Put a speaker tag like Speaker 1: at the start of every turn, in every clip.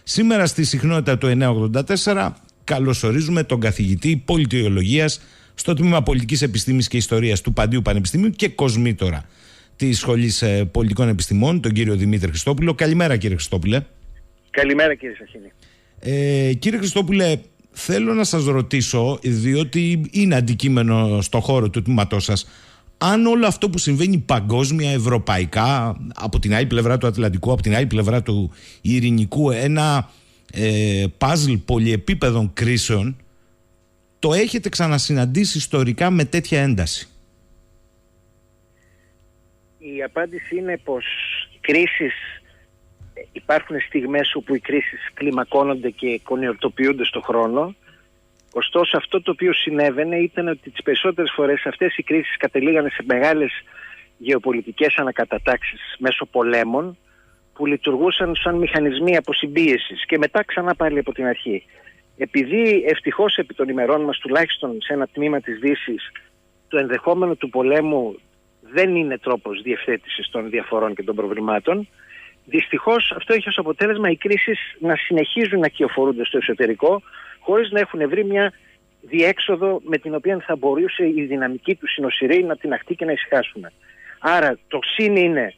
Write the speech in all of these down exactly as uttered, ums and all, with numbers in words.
Speaker 1: Σήμερα στη συχνότητα του εννιακόσια ογδόντα τέσσερα καλωσορίζουμε τον καθηγητή πολιτιολογίας στο τμήμα Πολιτικής Επιστήμης και Ιστορίας του Παντίου Πανεπιστημίου και κοσμήτορα της Σχολής Πολιτικών Επιστημών, τον κύριο Δημήτρη Χριστόπουλο. Καλημέρα, κύριε Χριστόπουλε.
Speaker 2: Καλημέρα, κύριε Σαχίνη.
Speaker 1: Ε, κύριε Χριστόπουλε, θέλω να σας ρωτήσω, διότι είναι αντικείμενο στο χώρο του τμήματός σας, αν όλο αυτό που συμβαίνει παγκόσμια, ευρωπαϊκά, από την άλλη πλευρά του Ατλαντικού, από την άλλη πλευρά του Ειρηνικού, ένα ε, παζλ πολυεπίπεδων κρίσεων, το έχετε ξανασυναντήσει ιστορικά με τέτοια ένταση?
Speaker 2: Η απάντηση είναι πως κρίσεις, υπάρχουν στιγμές όπου οι κρίσεις κλιμακώνονται και κονιορτοποιούνται στον χρόνο. Ωστόσο, αυτό το οποίο συνέβαινε ήταν ότι τις περισσότερες φορές αυτές οι κρίσεις κατελήγανε σε μεγάλες γεωπολιτικές ανακατατάξεις μέσω πολέμων που λειτουργούσαν σαν μηχανισμοί αποσυμπίεσης και μετά ξανά πάλι από την αρχή. Επειδή ευτυχώς επί των ημερών μας, τουλάχιστον σε ένα τμήμα της Δύσης, το ενδεχόμενο του πολέμου δεν είναι τρόπος διευθέτησης των διαφορών και των προβλημάτων, δυστυχώς αυτό έχει ως αποτέλεσμα οι κρίσεις να συνεχίζουν να κυοφορούνται στο εσωτερικό, χωρίς να έχουν βρει μια διέξοδο με την οποία θα μπορούσε η δυναμική του συνοσυρρή να τιναχτεί και να ησυχάσουν. Άρα το συν είναι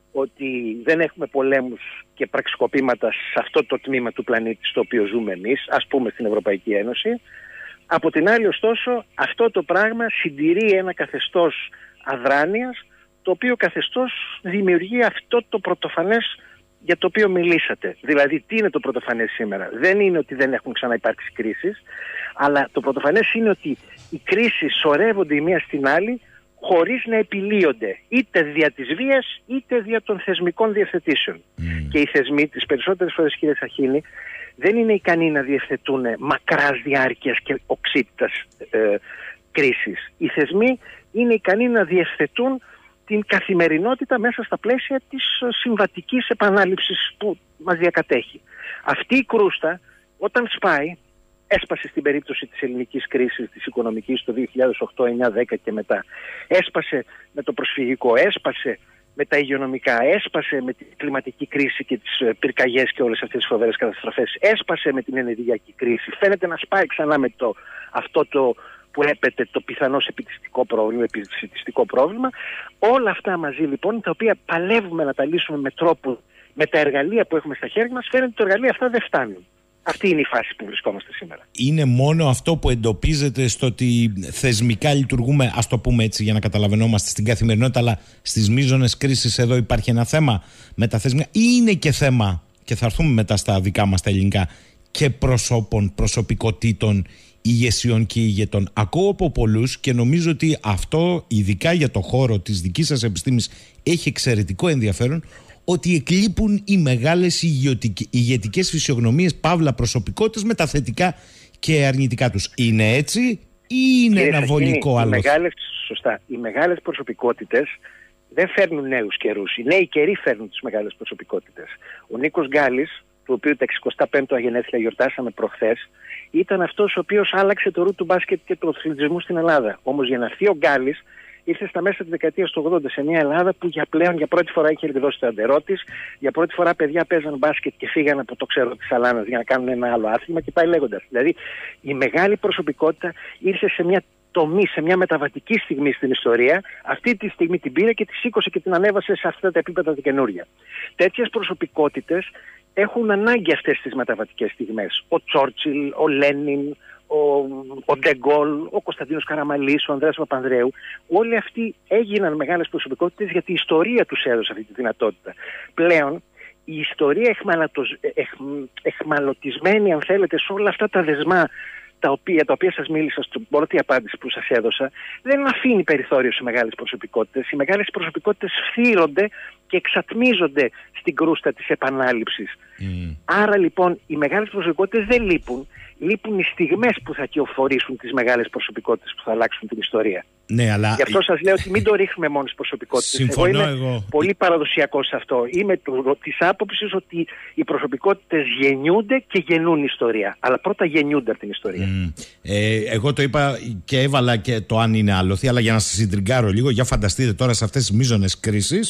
Speaker 2: ότι δεν έχουμε πολέμους και πραξικοπήματα σε αυτό το τμήμα του πλανήτη στο οποίο ζούμε εμείς, ας πούμε στην Ευρωπαϊκή Ένωση. Από την άλλη, ωστόσο, αυτό το πράγμα συντηρεί ένα καθεστώς αδράνειας, το οποίο καθεστώς δημιουργεί αυτό το πρωτοφανές για το οποίο μιλήσατε. Δηλαδή, τι είναι το πρωτοφανές σήμερα? Δεν είναι ότι δεν έχουν ξαναυπάρξει κρίσεις, αλλά το πρωτοφανές είναι ότι οι κρίσεις σωρεύονται η μία στην άλλη χωρίς να επιλύονται, είτε δια της βίας είτε δια των θεσμικών διευθετήσεων. Mm. Και οι θεσμοί τις περισσότερες φορές, κύριε Σαχίνη, δεν είναι ικανοί να διευθετούν μακράς διάρκειας και οξύτητας ε, κρίσεις. Οι θεσμοί είναι ικανοί να διευθετούν την καθημερινότητα μέσα στα πλαίσια της συμβατικής επανάληψης που μας διακατέχει. Αυτή η κρούστα, όταν σπάει, έσπασε στην περίπτωση της ελληνικής κρίσης, της οικονομικής, το δύο χιλιάδες οκτώ, εννιά, δέκα και μετά. Έσπασε με το προσφυγικό, έσπασε με τα υγειονομικά, έσπασε με την κλιματική κρίση και τις πυρκαγιές και όλες αυτές τις φοβερές καταστροφές, έσπασε με την ενεργειακή κρίση. Φαίνεται να σπάει ξανά με το, αυτό το που έπεται το πιθανώς επιστημιστικό πρόβλημα, επιστημιστικό πρόβλημα. Όλα αυτά μαζί λοιπόν, τα οποία παλεύουμε να τα λύσουμε με τρόπο, με τα εργαλεία που έχουμε στα χέρια μας, φαίνεται ότι τα εργαλεία αυτά δεν φτάνουν. Αυτή είναι η φάση που βρισκόμαστε σήμερα.
Speaker 1: Είναι μόνο αυτό που εντοπίζεται στο ότι θεσμικά λειτουργούμε, ας το πούμε έτσι για να καταλαβαίνόμαστε, στην καθημερινότητα, αλλά στις μείζονες κρίσεις εδώ υπάρχει ένα θέμα με τα θεσμικά, ή είναι και θέμα, και θα έρθουμε μετά στα δικά μας τα ελληνικά, και προσώπων, προσωπικότητων, ηγεσιών και ηγετών? Ακούω από πολλούς και νομίζω ότι αυτό, ειδικά για το χώρο της δικής σας επιστήμης, έχει εξαιρετικό ενδιαφέρον, ότι εκλείπουν οι μεγάλες ηγετικές φυσιογνωμίες, παύλα προσωπικότητες, με τα θετικά και αρνητικά τους. Είναι έτσι ή είναι
Speaker 2: Κύριε
Speaker 1: ένα βολικό άλλο?
Speaker 2: Σωστά. Οι μεγάλες προσωπικότητες δεν φέρνουν νέους καιρούς. Οι νέοι καιροί φέρνουν τις μεγάλες προσωπικότητες. Ο Νίκος Γκάλης, του οποίου τα εξηκοστά πέμπτα γενέθλια γιορτάσαμε προχθές, ήταν αυτός ο οποίος άλλαξε το ρου του μπάσκετ και του αθλητισμού στην Ελλάδα. Όμως για να έρθει ο Γκάλης, ήρθε στα μέσα της δεκαετίας του ογδόντα σε μια Ελλάδα που για πλέον για πρώτη φορά είχε εκδώσει το αντερό της. Για πρώτη φορά παιδιά παίζαν μπάσκετ και φύγαν από το ξέρω της Σαλάνας για να κάνουν ένα άλλο άθλημα και πάει λέγοντας. Δηλαδή η μεγάλη προσωπικότητα ήρθε σε μια τομή, σε μια μεταβατική στιγμή στην ιστορία. Αυτή τη στιγμή την πήρε και τη σήκωσε και την ανέβασε σε αυτά τα επίπεδα τα καινούρια. Τέτοιες προσωπικότητες έχουν ανάγκη αυτές τις μεταβατικές στιγμές. Ο Τσόρτσιλ, ο Λένιν, ο, ο Ντεγκόλ, ο Κωνσταντίνος Καραμαλής, ο Ανδρέας Παπανδρέου, όλοι αυτοί έγιναν μεγάλες προσωπικότητες γιατί η ιστορία τους έδωσε αυτή τη δυνατότητα. Πλέον η ιστορία εχμαλωτος, εχ, εχμαλωτισμένη, αν θέλετε, σε όλα αυτά τα δεσμά τα οποία, τα οποία σας μίλησα στην πρώτη απάντηση που σας έδωσα, δεν αφήνει περιθώριο σε μεγάλες προσωπικότητες. Οι μεγάλες προσωπικότητες φθύρονται και εξατμίζονται στην κρούστα της επανάληψης. Mm. Άρα λοιπόν οι μεγάλες προσωπικότητες δεν λείπουν. Λείπουν οι στιγμές που θα κυοφορήσουν τις μεγάλες προσωπικότητες που θα αλλάξουν την ιστορία.
Speaker 1: Ναι, αλλά...
Speaker 2: Γι' αυτό σας λέω ότι μην το ρίχνουμε μόνο στις προσωπικότητες.
Speaker 1: Συμφωνώ
Speaker 2: εγώ είμαι
Speaker 1: εγώ.
Speaker 2: πολύ παραδοσιακός σε αυτό. Είμαι της άποψης ότι οι προσωπικότητες γεννιούνται και γεννούν ιστορία. Αλλά πρώτα γεννιούνται από την ιστορία.
Speaker 1: Mm. Ε, εγώ το είπα και έβαλα και το αν είναι άλοθη, αλλά για να σας συντριγκάρω λίγο, για φανταστείτε τώρα σε αυτές τις μείζονες κρίσεις,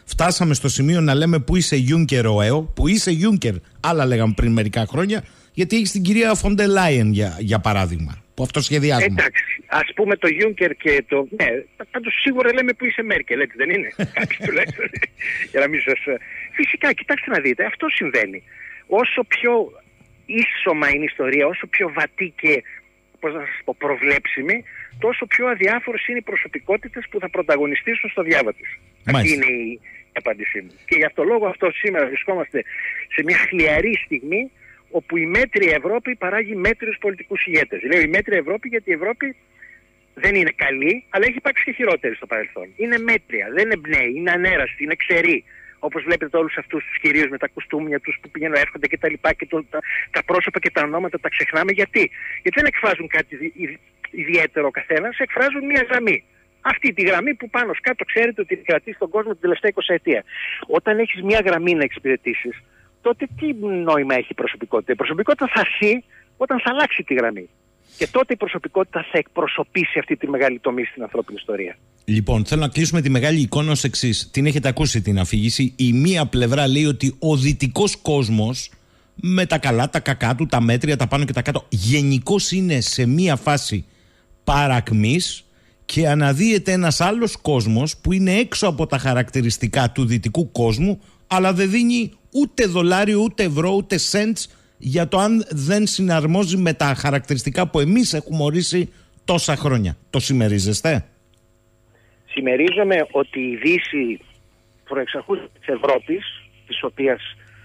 Speaker 1: Φτάσαμε στο σημείο να λέμε που είσαι Juncker ο ΕΟ, που είσαι Juncker, άλλα λέγαμε πριν μερικά χρόνια, γιατί έχει την κυρία Φοντερ Λάιεν για, για παράδειγμα, που αυτό σχεδιάζουμε.
Speaker 2: Εντάξει, ας πούμε το Juncker και το... Ναι, πάντως σίγουρα λέμε που είσαι Μέρκελ, έτσι δεν είναι? Κάποιοι τουλάχιστον, για να μην σας... Φυσικά, κοιτάξτε να δείτε, αυτό συμβαίνει. Όσο πιο ίσωμα είναι η ιστορία, όσο πιο βατή και, πώς να σας πω, προβλέψιμη, τόσο πιο αδιάφορες είναι οι προσωπικότητες που θα πρωταγωνιστήσουν στο διάβα της. Αυτή είναι η απάντησή μου. Και γι' αυτό λόγο αυτό σήμερα βρισκόμαστε σε μια χλιαρή στιγμή, όπου η μέτρια Ευρώπη παράγει μέτριους πολιτικούς ηγέτες. Λέω η μέτρια Ευρώπη γιατί η Ευρώπη δεν είναι καλή, αλλά έχει υπάρξει και χειρότερη στο παρελθόν. Είναι μέτρια, δεν εμπνέει, είναι ανέραστη, είναι ξερή. Όπως βλέπετε όλους αυτούς τους κυρίους με τα κουστούμια τους που πηγαίνουν, έρχονται και τα λοιπά και το, τα, τα πρόσωπα και τα ονόματα τα ξεχνάμε. Γιατί? Γιατί δεν εκφράζουν κάτι ιδιαίτερο ο καθένας, εκφράζουν μια γραμμή. Αυτή τη γραμμή που πάνω κάτω ξέρετε ότι κρατήσει τον κόσμο την τελευταία εικοσαετία. Όταν έχεις μια γραμμή να εξυπηρετήσεις, τότε τι νόημα έχει η προσωπικότητα? Η προσωπικότητα θα σει όταν θα αλλάξει τη γραμμή. Και τότε η προσωπικότητα θα εκπροσωπήσει αυτή τη μεγάλη τομή στην ανθρώπινη ιστορία.
Speaker 1: Λοιπόν, θέλω να κλείσουμε τη μεγάλη εικόνα ως εξής. Την έχετε ακούσει την αφήγηση. Η μία πλευρά λέει ότι ο δυτικός κόσμος, με τα καλά, τα κακά του, τα μέτρια, τα πάνω και τα κάτω, γενικώς είναι σε μία φάση παρακμής και αναδύεται ένας άλλος κόσμος που είναι έξω από τα χαρακτηριστικά του δυτικού κόσμου, αλλά δεν δίνει ούτε δολάριο, ούτε ευρώ, ούτε cents για το αν δεν συναρμόζει με τα χαρακτηριστικά που εμείς έχουμε ορίσει τόσα χρόνια. Το συμμερίζεστε?
Speaker 2: Συμμερίζομαι ότι η Δύση προεξαρχούς της Ευρώπης, της οποίας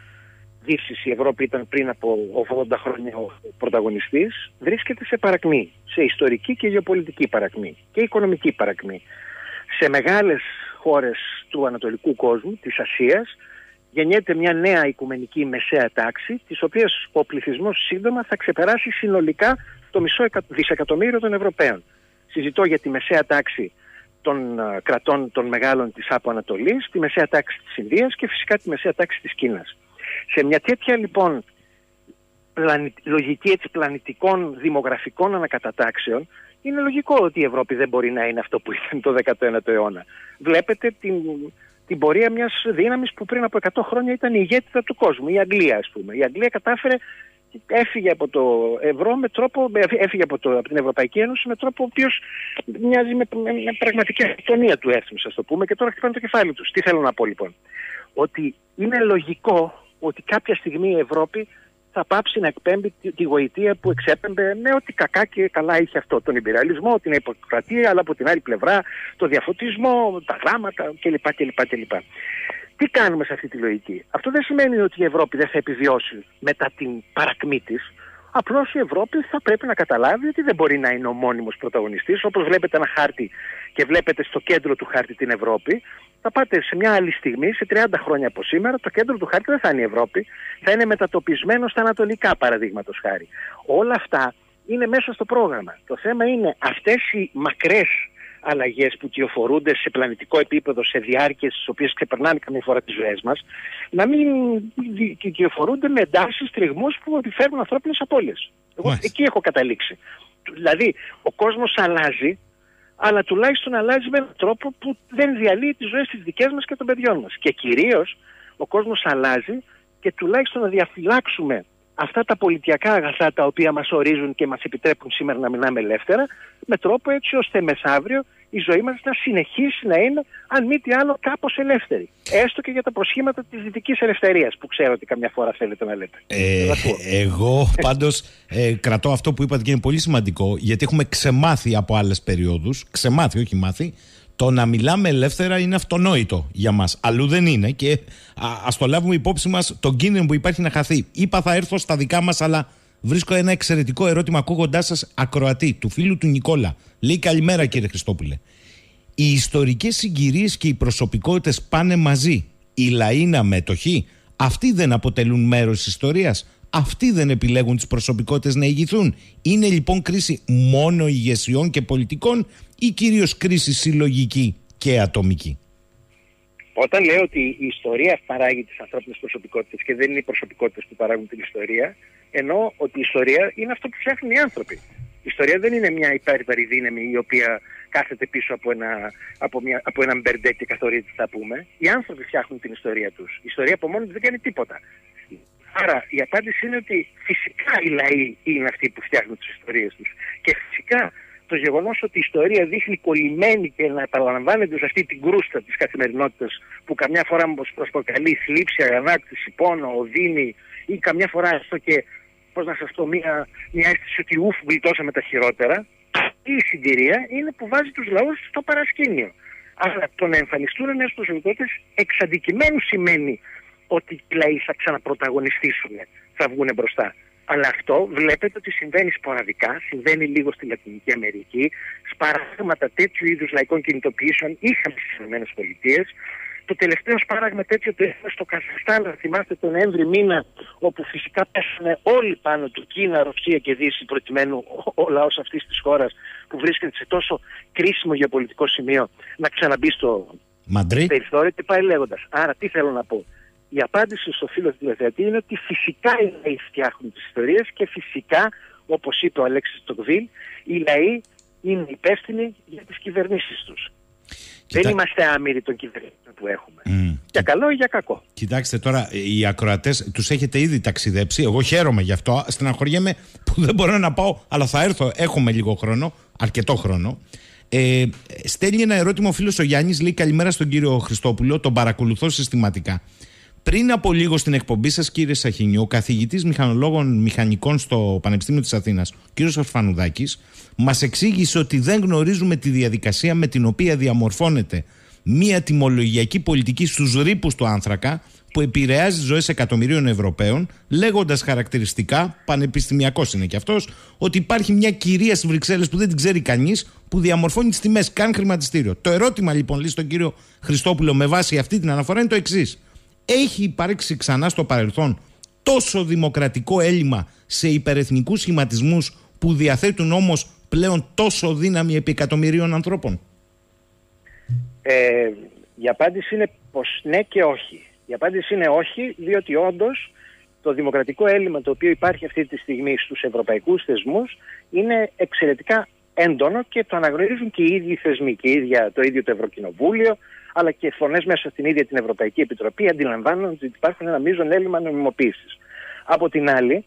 Speaker 2: Δύσης η Ευρώπη ήταν πριν από ογδόντα χρόνια ο πρωταγωνιστής, βρίσκεται σε παρακμή, σε ιστορική και γεωπολιτική παρακμή και οικονομική παρακμή. Σε μεγάλες χώρες του ανατολικού κόσμου, της Ασίας, γεννιέται μια νέα οικουμενική μεσαία τάξη, της οποίας ο πληθυσμός σύντομα θα ξεπεράσει συνολικά το μισό δισεκατομμύριο των Ευρωπαίων. Συζητώ για τη μεσαία τάξη των uh, κρατών των μεγάλων της Άπο Ανατολής, τη μεσαία τάξη της Ινδίας και φυσικά τη μεσαία τάξη της Κίνας. Σε μια τέτοια λοιπόν πλανη, λογική έτσι, πλανητικών δημογραφικών ανακατατάξεων, είναι λογικό ότι η Ευρώπη δεν μπορεί να είναι αυτό που ήταν το δέκατο ένατο αιώνα. Βλέπετε την, την πορεία μιας δύναμης που πριν από εκατό χρόνια ήταν η ηγέτητα του κόσμου, η Αγγλία ας πούμε. Η Αγγλία κατάφερε, έφυγε από το ευρώ με τρόπο, έφυγε από, το, από την Ευρωπαϊκή Ένωση με τρόπο ο οποίος μοιάζει με, με, με πραγματική αυτονομία του έθνους, ας το πούμε, και τώρα χτυπάνε το κεφάλι τους. Τι θέλω να πω λοιπόν? Ότι είναι λογικό ότι κάποια στιγμή η Ευρώπη θα πάψει να εκπέμπει τη, τη γοητεία που εξέπεμπε με ό,τι κακά και καλά είχε αυτό. Τον ιμπεριαλισμό, την υποκρατία, αλλά από την άλλη πλευρά το διαφωτισμό, τα γράμματα κλπ. κλπ, κλπ. Τι κάνουμε σε αυτή τη λογική? Αυτό δεν σημαίνει ότι η Ευρώπη δεν θα επιβιώσει μετά την παρακμή της. Απλώς η Ευρώπη θα πρέπει να καταλάβει ότι δεν μπορεί να είναι ο μόνιμος πρωταγωνιστής. Όπως βλέπετε ένα χάρτη και βλέπετε στο κέντρο του χάρτη την Ευρώπη, θα πάτε σε μια άλλη στιγμή, σε τριάντα χρόνια από σήμερα, το κέντρο του χάρτη δεν θα είναι η Ευρώπη, θα είναι μετατοπισμένο στα ανατολικά, παραδείγματος χάρη. Όλα αυτά είναι μέσα στο πρόγραμμα. Το θέμα είναι αυτές οι μακρές αλλαγές που κυοφορούνται σε πλανητικό επίπεδο, σε διάρκειες τις οποίες ξεπερνάνε καμία φορά τις ζωές μας, να μην κυοφορούνται με εντάσεις, τριγμούς που επιφέρουν ανθρώπινες απώλειες. Εγώ Μάλιστα. εκεί έχω καταλήξει. Δηλαδή, ο κόσμος αλλάζει, αλλά τουλάχιστον αλλάζει με έναν τρόπο που δεν διαλύει τις ζωές τις δικές μας και των παιδιών μας. Και κυρίως, ο κόσμος αλλάζει και τουλάχιστον να διαφυλάξουμε αυτά τα πολιτιακά αγαθά τα οποία μας ορίζουν και μας επιτρέπουν σήμερα να μιλάμε ελεύθερα, με τρόπο έτσι ώστε μεσαύριο η ζωή μας να συνεχίσει να είναι, αν μη τι άλλο, κάπως ελεύθερη. Έστω και για τα προσχήματα της δυτικής ελευθερίας, που ξέρω ότι καμιά φορά θέλετε να λέτε.
Speaker 1: Ε, εγώ πάντως ε, κρατώ αυτό που είπατε και είναι πολύ σημαντικό, γιατί έχουμε ξεμάθει από άλλες περιόδους, ξεμάθει, όχι μάθει, το να μιλάμε ελεύθερα είναι αυτονόητο για μας. Αλλού δεν είναι και α, ας το λάβουμε υπόψη μας τον κίνδυνο που υπάρχει να χαθεί. Είπα θα έρθω στα δικά μας, αλλά βρίσκω ένα εξαιρετικό ερώτημα ακούγοντάς σας, ακροατή, του φίλου του Νικόλα. Λέει καλημέρα κύριε Χριστόπουλε. Οι ιστορικές συγκυρίες και οι προσωπικότητες πάνε μαζί. Οι λαοί είναι αμέτωχοι. Αυτοί δεν αποτελούν μέρος της ιστορίας. Αυτοί δεν επιλέγουν τις προσωπικότητες να ηγηθούν. Είναι λοιπόν κρίση μόνο ηγεσιών και πολιτικών ή κυρίως κρίση συλλογική και ατομική?
Speaker 2: Όταν λέω ότι η ιστορία παράγει τις ανθρώπινες προσωπικότητες και δεν είναι οι προσωπικότητες που παράγουν την ιστορία, εννοώ ότι η ιστορία είναι αυτό που φτιάχνουν οι άνθρωποι. Η ιστορία δεν είναι μια υπέρβαρη δύναμη η οποία κάθεται πίσω από ένα, από μια, από ένα μπερντέ και καθορίζει τι θα πούμε. Οι άνθρωποι φτιάχνουν την ιστορία τους. Η ιστορία από μόνη της δεν κάνει τίποτα. Άρα η απάντηση είναι ότι φυσικά οι λαοί είναι αυτοί που φτιάχνουν τις ιστορίες τους. Και φυσικά το γεγονός ότι η ιστορία δείχνει κολλημένη και να επαναλαμβάνεται σε αυτή την κρούστα της καθημερινότητας που καμιά φορά μας προσποκαλεί θλίψη, αγανάκτηση, πόνο, οδύνη ή καμιά φορά αυτό και, πώς να σας πω, μια, μια αίσθηση ότι ουφ, γλιτώσαμε τα χειρότερα. Αυτή η συγκυρία είναι που βάζει τους λαούς στο παρασκήνιο. Αλλά το να εμφανιστούν νέες προσωπικότητες εξ αντικειμένου σημαίνει ότι οι λαοί θα ξαναπρωταγωνιστήσουν, θα βγουν μπροστά. Αλλά αυτό βλέπετε ότι συμβαίνει σποραδικά, συμβαίνει λίγο στη Λατινική Αμερική. Σπαράγματα τέτοιου είδους λαϊκών κινητοποιήσεων είχαμε στις ΗΠΑ. Το τελευταίο σπάραγμα τέτοιο το έχουμε στο Καζαχστάν, να θυμάστε τον Νοέμβρη μήνα, όπου φυσικά πέσανε όλοι πάνω του, Κίνα, Ρωσία και Δύση, προκειμένου ο, ο λαός αυτής της χώρας που βρίσκεται σε τόσο κρίσιμο γεωπολιτικό σημείο να ξαναμπεί στο περιθώριο και πάει λέγοντας. Άρα τι θέλω να πω. Η απάντηση στο φίλο του τηλεθεατή είναι ότι φυσικά οι λαοί φτιάχνουν τις ιστορίες και φυσικά, όπως είπε ο Αλέξης Τοκβίλ, οι λαοί είναι υπεύθυνοι για τις κυβερνήσεις τους. Κοιτά... Δεν είμαστε άμυροι των κυβερνήσεων που έχουμε. Mm. Για καλό ή για κακό.
Speaker 1: Κοιτάξτε τώρα, οι ακροατές τους έχετε ήδη ταξιδέψει. Εγώ χαίρομαι γι' αυτό. Στεναχωριέμαι που δεν μπορώ να πάω, αλλά θα έρθω. Έχουμε λίγο χρόνο, αρκετό χρόνο. Ε, στέλνει ένα ερώτημα ο φίλος ο Γιάννης, λέει: καλημέρα στον κύριο Χριστόπουλο, τον παρακολουθώ συστηματικά. Πριν από λίγο στην εκπομπή σας, κύριε Σαχίνιο, ο καθηγητής μηχανολόγων μηχανικών στο Πανεπιστήμιο της Αθήνας, ο κύριος Ορφανουδάκης, μας εξήγησε ότι δεν γνωρίζουμε τη διαδικασία με την οποία διαμορφώνεται μια τιμολογιακή πολιτική στους ρήπους του άνθρακα που επηρεάζει ζωές εκατομμυρίων Ευρωπαίων, λέγοντας χαρακτηριστικά, πανεπιστημιακός είναι και αυτός, ότι υπάρχει μια κυρία στις Βρυξέλλες που δεν την ξέρει κανείς, που διαμορφώνει τις τιμές, καν χρηματιστήριο. Το ερώτημα λοιπόν, λέει στον κύριο Χριστόπουλο, με βάση αυτή την αναφορά είναι το εξής. Έχει υπάρξει ξανά στο παρελθόν τόσο δημοκρατικό έλλειμμα σε υπερεθνικούς σχηματισμούς που διαθέτουν όμως πλέον τόσο δύναμη επί εκατομμυρίων ανθρώπων?
Speaker 2: Ε, η απάντηση είναι πως ναι και όχι. Η απάντηση είναι όχι, διότι όντως το δημοκρατικό έλλειμμα το οποίο υπάρχει αυτή τη στιγμή στους ευρωπαϊκούς θεσμούς είναι εξαιρετικά έντονο και το αναγνωρίζουν και οι ίδιοι θεσμοί, και ίδια, το ίδιο το Ευρωκοινοβούλιο, αλλά και φωνές μέσα στην ίδια την Ευρωπαϊκή Επιτροπή αντιλαμβάνονται ότι υπάρχουν ένα μείζον έλλειμμα νομιμοποίησης. Από την άλλη,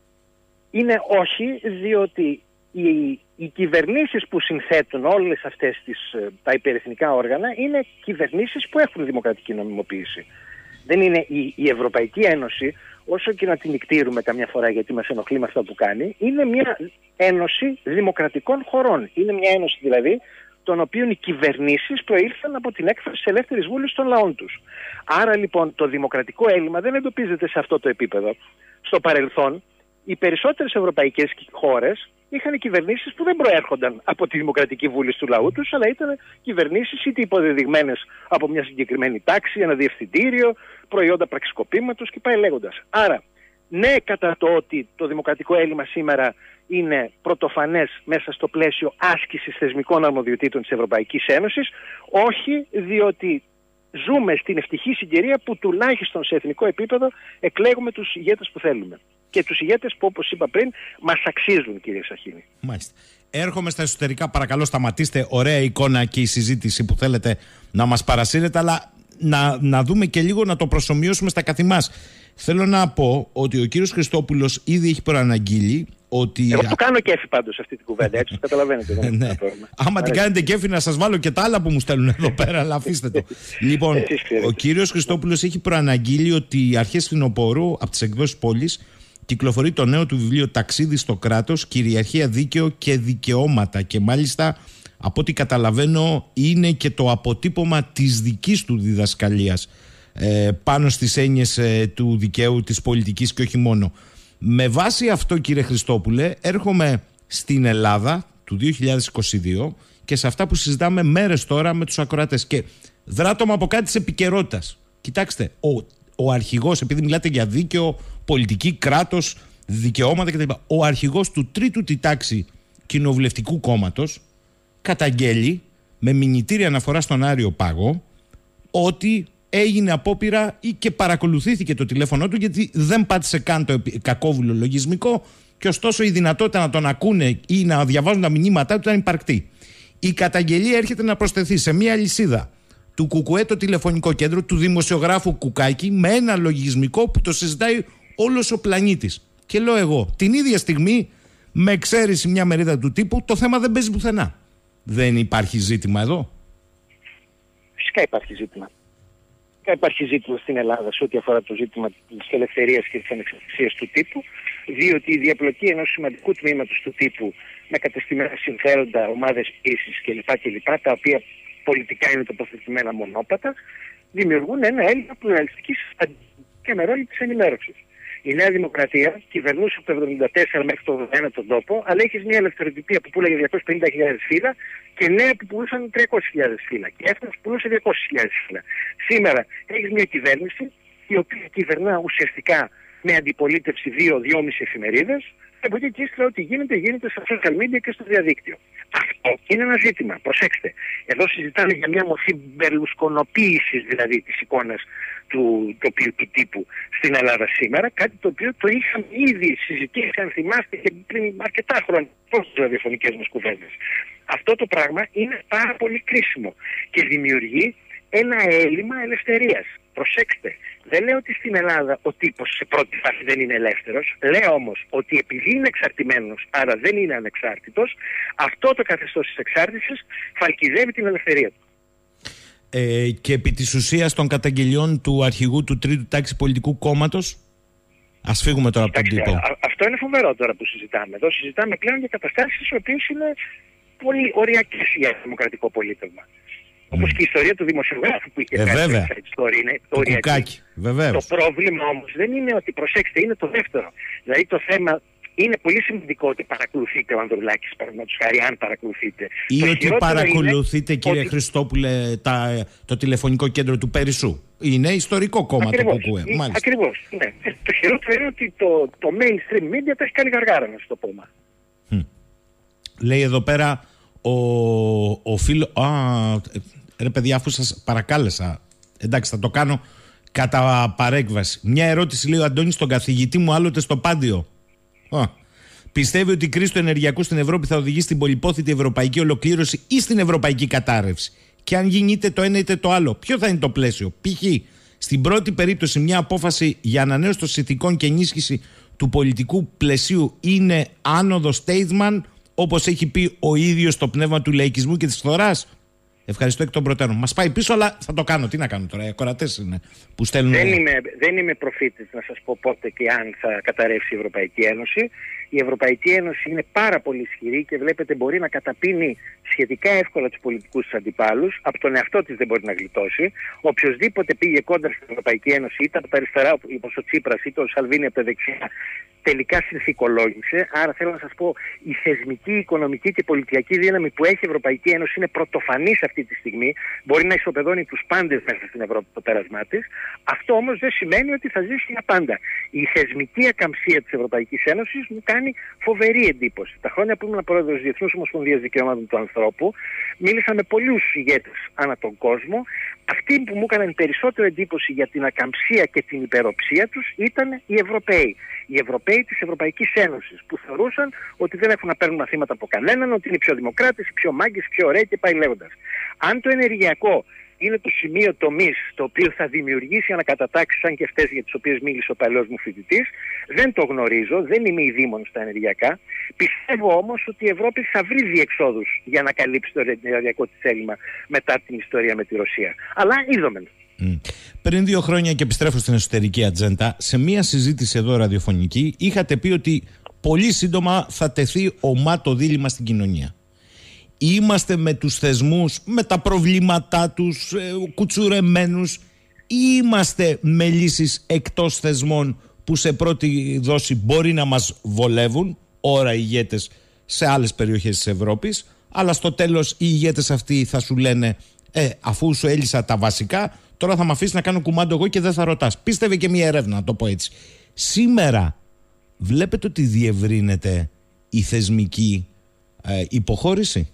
Speaker 2: είναι όχι, διότι οι, οι κυβερνήσεις που συνθέτουν όλες αυτές τις, τα υπερεθνικά όργανα είναι κυβερνήσεις που έχουν δημοκρατική νομιμοποίηση. Δεν είναι η, η Ευρωπαϊκή Ένωση, όσο και να την νικτήρουμε καμιά φορά γιατί μας ενοχλεί με αυτό που κάνει, είναι μια ένωση δημοκρατικών χωρών. Είναι μια ένωση δηλαδή των οποίων οι κυβερνήσεις προήλθαν από την έκφραση της ελεύθερης βούλης των λαών τους. Άρα λοιπόν το δημοκρατικό έλλειμμα δεν εντοπίζεται σε αυτό το επίπεδο. Στο παρελθόν οι περισσότερες ευρωπαϊκές χώρες είχαν κυβερνήσεις που δεν προέρχονταν από τη δημοκρατική βούληση του λαού τους, αλλά ήταν κυβερνήσεις είτε υποδεδειγμένες από μια συγκεκριμένη τάξη, ένα διευθυντήριο, προϊόντα πραξικοπήματος και πάει λέγοντας. Άρα, ναι, κατά το ότι το δημοκρατικό έλλειμμα σήμερα είναι πρωτοφανές μέσα στο πλαίσιο άσκησης θεσμικών αρμοδιοτήτων της Ευρωπαϊκής Ένωσης, όχι, διότι ζούμε στην ευτυχή συγκυρία που τουλάχιστον σε εθνικό επίπεδο εκλέγουμε τους ηγέτες που θέλουμε. Και τους ηγέτες που, όπως είπα πριν, μας αξίζουν, κύριε Σαχίνη.
Speaker 1: Μάλιστα. Έρχομαι στα εσωτερικά. Παρακαλώ, σταματήστε. Ωραία εικόνα και η συζήτηση που θέλετε να μας παρασύρετε, αλλά να, να δούμε και λίγο να το προσομοιώσουμε στα καθημάς. Θέλω να πω ότι ο κύριος Χριστόπουλος ήδη έχει προαναγγείλει ότι.
Speaker 2: Εγώ του κάνω κέφι πάντως αυτή την κουβέντα, έτσι το καταλαβαίνετε. Δεν
Speaker 1: ναι. Άμα την κάνετε κέφι, να σας βάλω και τα άλλα που μου στέλνουν εδώ πέρα, αλλά αφήστε το. Λοιπόν, ο κύριος Χριστόπουλος έχει προαναγγείλει ότι αρχές φθινοπόρου από τις εκδόσεις Πόλης κυκλοφορεί το νέο του βιβλίο «Ταξίδι στο κράτος, κυριαρχία, δίκαιο και δικαιώματα». Και μάλιστα, από ό,τι καταλαβαίνω, είναι και το αποτύπωμα της δικής του διδασκαλίας ε, πάνω στις έννοιες ε, του δικαίου, της πολιτικής και όχι μόνο. Με βάση αυτό, κύριε Χριστόπουλε, έρχομαι στην Ελλάδα του δύο χιλιάδες είκοσι δύο και σε αυτά που συζητάμε μέρες τώρα με τους ακροατές. Και δράτωμα από κάτι της επικαιρότητας. Κοιτάξτε, ο, ο αρχηγός, επειδή μιλάτε για δίκαιο, πολιτική, κράτος, δικαιώματα κτλ. Ο αρχηγός του τρίτου τη τάξη κοινοβουλευτικού κόμματος καταγγέλει με μηνυτήρια αναφορά στον Άριο Πάγο ότι έγινε απόπειρα ή και παρακολουθήθηκε το τηλέφωνο του γιατί δεν πάτησε καν το κακόβουλο λογισμικό και ωστόσο η δυνατότητα να τον ακούνε ή να διαβάζουν τα μηνύματά του ήταν υπαρκτή. Η καταγγελία έρχεται να προσθεθεί σε μια λυσίδα του Κουκουέ, το τηλεφωνικό κέντρο, του δημοσιογράφου Κουκάκη, με ένα λογισμικό που το συζητάει όλος ο πλανήτης. Και λέω εγώ, την ίδια στιγμή, με εξαίρεση μια μερίδα του τύπου, το θέμα δεν παίζει πουθενά. Δεν υπάρχει ζήτημα εδώ?
Speaker 2: Φυσικά υπάρχει ζήτημα. Φυσικά υπάρχει ζήτημα στην Ελλάδα σε ό,τι αφορά το ζήτημα της ελευθερίας και της ανεξαρτησίας του τύπου, διότι η διαπλοκή ενός σημαντικού τμήματος του τύπου με κατεστημένα συμφέροντα, ομάδες πίεσης κλπ. κλπ. Τα οποία πολιτικά είναι τοποθετημένα μονόπατα, δημιουργούν ένα έλλειμμα πλουραλιστικής και αμερόληπτης ενημέρωσης. Η Νέα Δημοκρατία κυβερνούσε από το εβδομήντα τέσσερα μέχρι το ογδόντα ένα τον τόπο, αλλά έχεις μια ελευθεροτυπία που πουλάγε διακόσιες πενήντα χιλιάδες φύλλα και νέα που πουλούσαν τριακόσιες χιλιάδες φύλλα. Και έφτασε που πουλούσε διακόσιες χιλιάδες φύλλα. Σήμερα έχεις μια κυβέρνηση η οποία κυβερνά ουσιαστικά με αντιπολίτευση δύο με δυόμιση εφημερίδες. Από εκεί και ύστερα ό,τι γίνεται, γίνεται στα social media και στο διαδίκτυο. Αυτό είναι ένα ζήτημα. Προσέξτε. Εδώ συζητάμε για μια μορφή μπερλουσκονοποίησης δηλαδή της εικόνας του τοπιού τύπου στην Ελλάδα σήμερα. Κάτι το οποίο το είχαμε ήδη συζητήσει, αν θυμάστε, και πριν αρκετά χρόνια στις ραδιοφωνικές μας κουβέντες. Αυτό το πράγμα είναι πάρα πολύ κρίσιμο και δημιουργεί ένα έλλειμμα ελευθερίας. Προσέξτε, δεν λέω ότι στην Ελλάδα ο τύπος σε πρώτη φάση δεν είναι ελεύθερος. Λέω όμως ότι επειδή είναι εξαρτημένος, άρα δεν είναι ανεξάρτητος, αυτό το καθεστώς της εξάρτησης φαλκιδεύει την ελευθερία του.
Speaker 1: Ε, και επί της ουσίας των καταγγελιών του αρχηγού του Τρίτου Τάξη Πολιτικού Κόμματος, ας φύγουμε τώρα από τον τύπο.
Speaker 2: Α, αυτό είναι φοβερό τώρα που συζητάμε. Εδώ συζητάμε πλέον για καταστάσεις οι οποίες είναι πολύ οριακές για δημοκρατικό πολίτευμα. Όπως και η ιστορία του δημοσιογράφου που είχε
Speaker 1: ε,
Speaker 2: κάνει
Speaker 1: βέβαια.
Speaker 2: την ιστορία είναι
Speaker 1: το Κουκάκι, βεβαίως.
Speaker 2: Το πρόβλημα όμως δεν είναι ότι, προσέξτε, είναι το δεύτερο. Δηλαδή το θέμα είναι πολύ σημαντικό ότι παρακολουθείτε ο Ανδρουλάκης, παραδείγματος χάρη, αν παρακολουθείτε.
Speaker 1: Ή
Speaker 2: το
Speaker 1: ότι παρακολουθείτε, κύριε
Speaker 2: ότι...
Speaker 1: Χριστόπουλε, τα, το τηλεφωνικό κέντρο του Περισσού. Είναι ιστορικό κόμμα. Ακριβώς, το Κουκουέ.
Speaker 2: Ακριβώς, ναι. Το χειρότερο είναι ότι το, το mainstream media το έχει κάνει γαργάρα, να σου το πούμε.
Speaker 1: Hm. Λέει εδώ πέρα ο, ο φίλο... Α, ρε παιδιά, αφού σας παρακάλεσα, εντάξει, θα το κάνω κατά παρέκβαση. Μια ερώτηση, λέει ο Αντώνης, στον καθηγητή μου άλλοτε στο Πάντιο. Α, πιστεύει ότι η κρίση του ενεργειακού στην Ευρώπη θα οδηγήσει στην πολυπόθητη ευρωπαϊκή ολοκλήρωση ή στην ευρωπαϊκή κατάρρευση? Και αν γίνει είτε το ένα είτε το άλλο, ποιο θα είναι το πλαίσιο? Π.χ. στην πρώτη περίπτωση, μια απόφαση για ανανέωση των συνθηκών και ενίσχυση του πολιτικού πλαισίου είναι άνοδος Statement, όπως έχει πει ο ίδιος το πνεύμα του λαϊκισμού και της φθοράς. Ευχαριστώ εκ των προτέρων. Μας πάει πίσω, αλλά θα το κάνω. Τι να κάνω τώρα, οι ακροατές είναι που στέλνουν.
Speaker 2: Δεν είμαι, δεν είμαι προφήτης να σας πω πότε και αν θα καταρρεύσει η Ευρωπαϊκή Ένωση. Η Ευρωπαϊκή Ένωση είναι πάρα πολύ ισχυρή και βλέπετε μπορεί να καταπίνει σχετικά εύκολα τους πολιτικούς της αντιπάλους. Από τον εαυτό της δεν μπορεί να γλιτώσει. Οποιοςδήποτε πήγε κόντρα στην Ευρωπαϊκή Ένωση, είτε από τα αριστερά όπως ο Τσίπρας είτε ο Σαλβίνη από τα δεξιά, τελικά συνθηκολόγησε. Άρα θέλω να σας πω, η θεσμική, οικονομική και πολιτική δύναμη που έχει η Ευρωπαϊκή Ένωση είναι πρωτοφανής αυτή τη στιγμή. Μπορεί να ισοπεδώνει τους πάντες μέσα στην Ευρώπη το πέρασμά της. Αυτό όμως δεν σημαίνει ότι θα ζήσει για πάντα. Η θεσμική ακαμψία της Ευρωπαϊκής Ένωσης μου κάνει φοβερή εντύπωση. Τα χρόνια που ήμουν πρόεδρος της Διεθνούς Ομοσπονδίας Δικαιωμάτων του Ανθρώπου, μίλησα με πολλούς ηγέτες ανά τον κόσμο. Αυτοί που μου έκαναν περισσότερο εντύπωση για την ακαμψία και την υπεροψία τους ήταν οι Ευρωπαίοι. Οι Ευρωπαίοι της Ευρωπαϊκής Ένωσης, που θεωρούσαν ότι δεν έχουν να παίρνουν μαθήματα από κανέναν, ότι είναι πιο δημοκράτες, πιο μάγκες, πιο ωραίοι και πάει λέγοντας. Αν το ενεργειακό είναι το σημείο τομής το οποίο θα δημιουργήσει ανακατατάξεις σαν και αυτές για τις οποίες μίλησε ο παλαιός μου φοιτητής, δεν το γνωρίζω, δεν είμαι ειδήμων στα ενεργειακά. Πιστεύω όμως ότι η Ευρώπη θα βρει διεξόδους για να καλύψει το ενεργειακό της έλλειμμα μετά την ιστορία με τη Ρωσία. Αλλά είδομεν.
Speaker 1: Mm. Πριν δύο χρόνια, και επιστρέφω στην εσωτερική ατζέντα, σε μία συζήτηση εδώ ραδιοφωνική είχατε πει ότι πολύ σύντομα θα τεθεί ομά το δίλημμα στην κοινωνία. Είμαστε με τους θεσμούς, με τα προβλήματά τους, ε, κουτσουρεμένους, ή είμαστε με λύσεις εκτός θεσμών που σε πρώτη δόση μπορεί να μας βολεύουν, ώρα ηγέτες σε άλλες περιοχές της Ευρώπης, αλλά στο τέλος οι ηγέτες αυτοί θα σου λένε ε, αφού σου έλυσα τα βασικά, τώρα θα με αφήσει να κάνω κουμάντο εγώ και δεν θα ρωτάς. Πίστευε και μια έρευνα, να το πω έτσι. Σήμερα βλέπετε ότι διευρύνεται η θεσμική ε, υποχώρηση?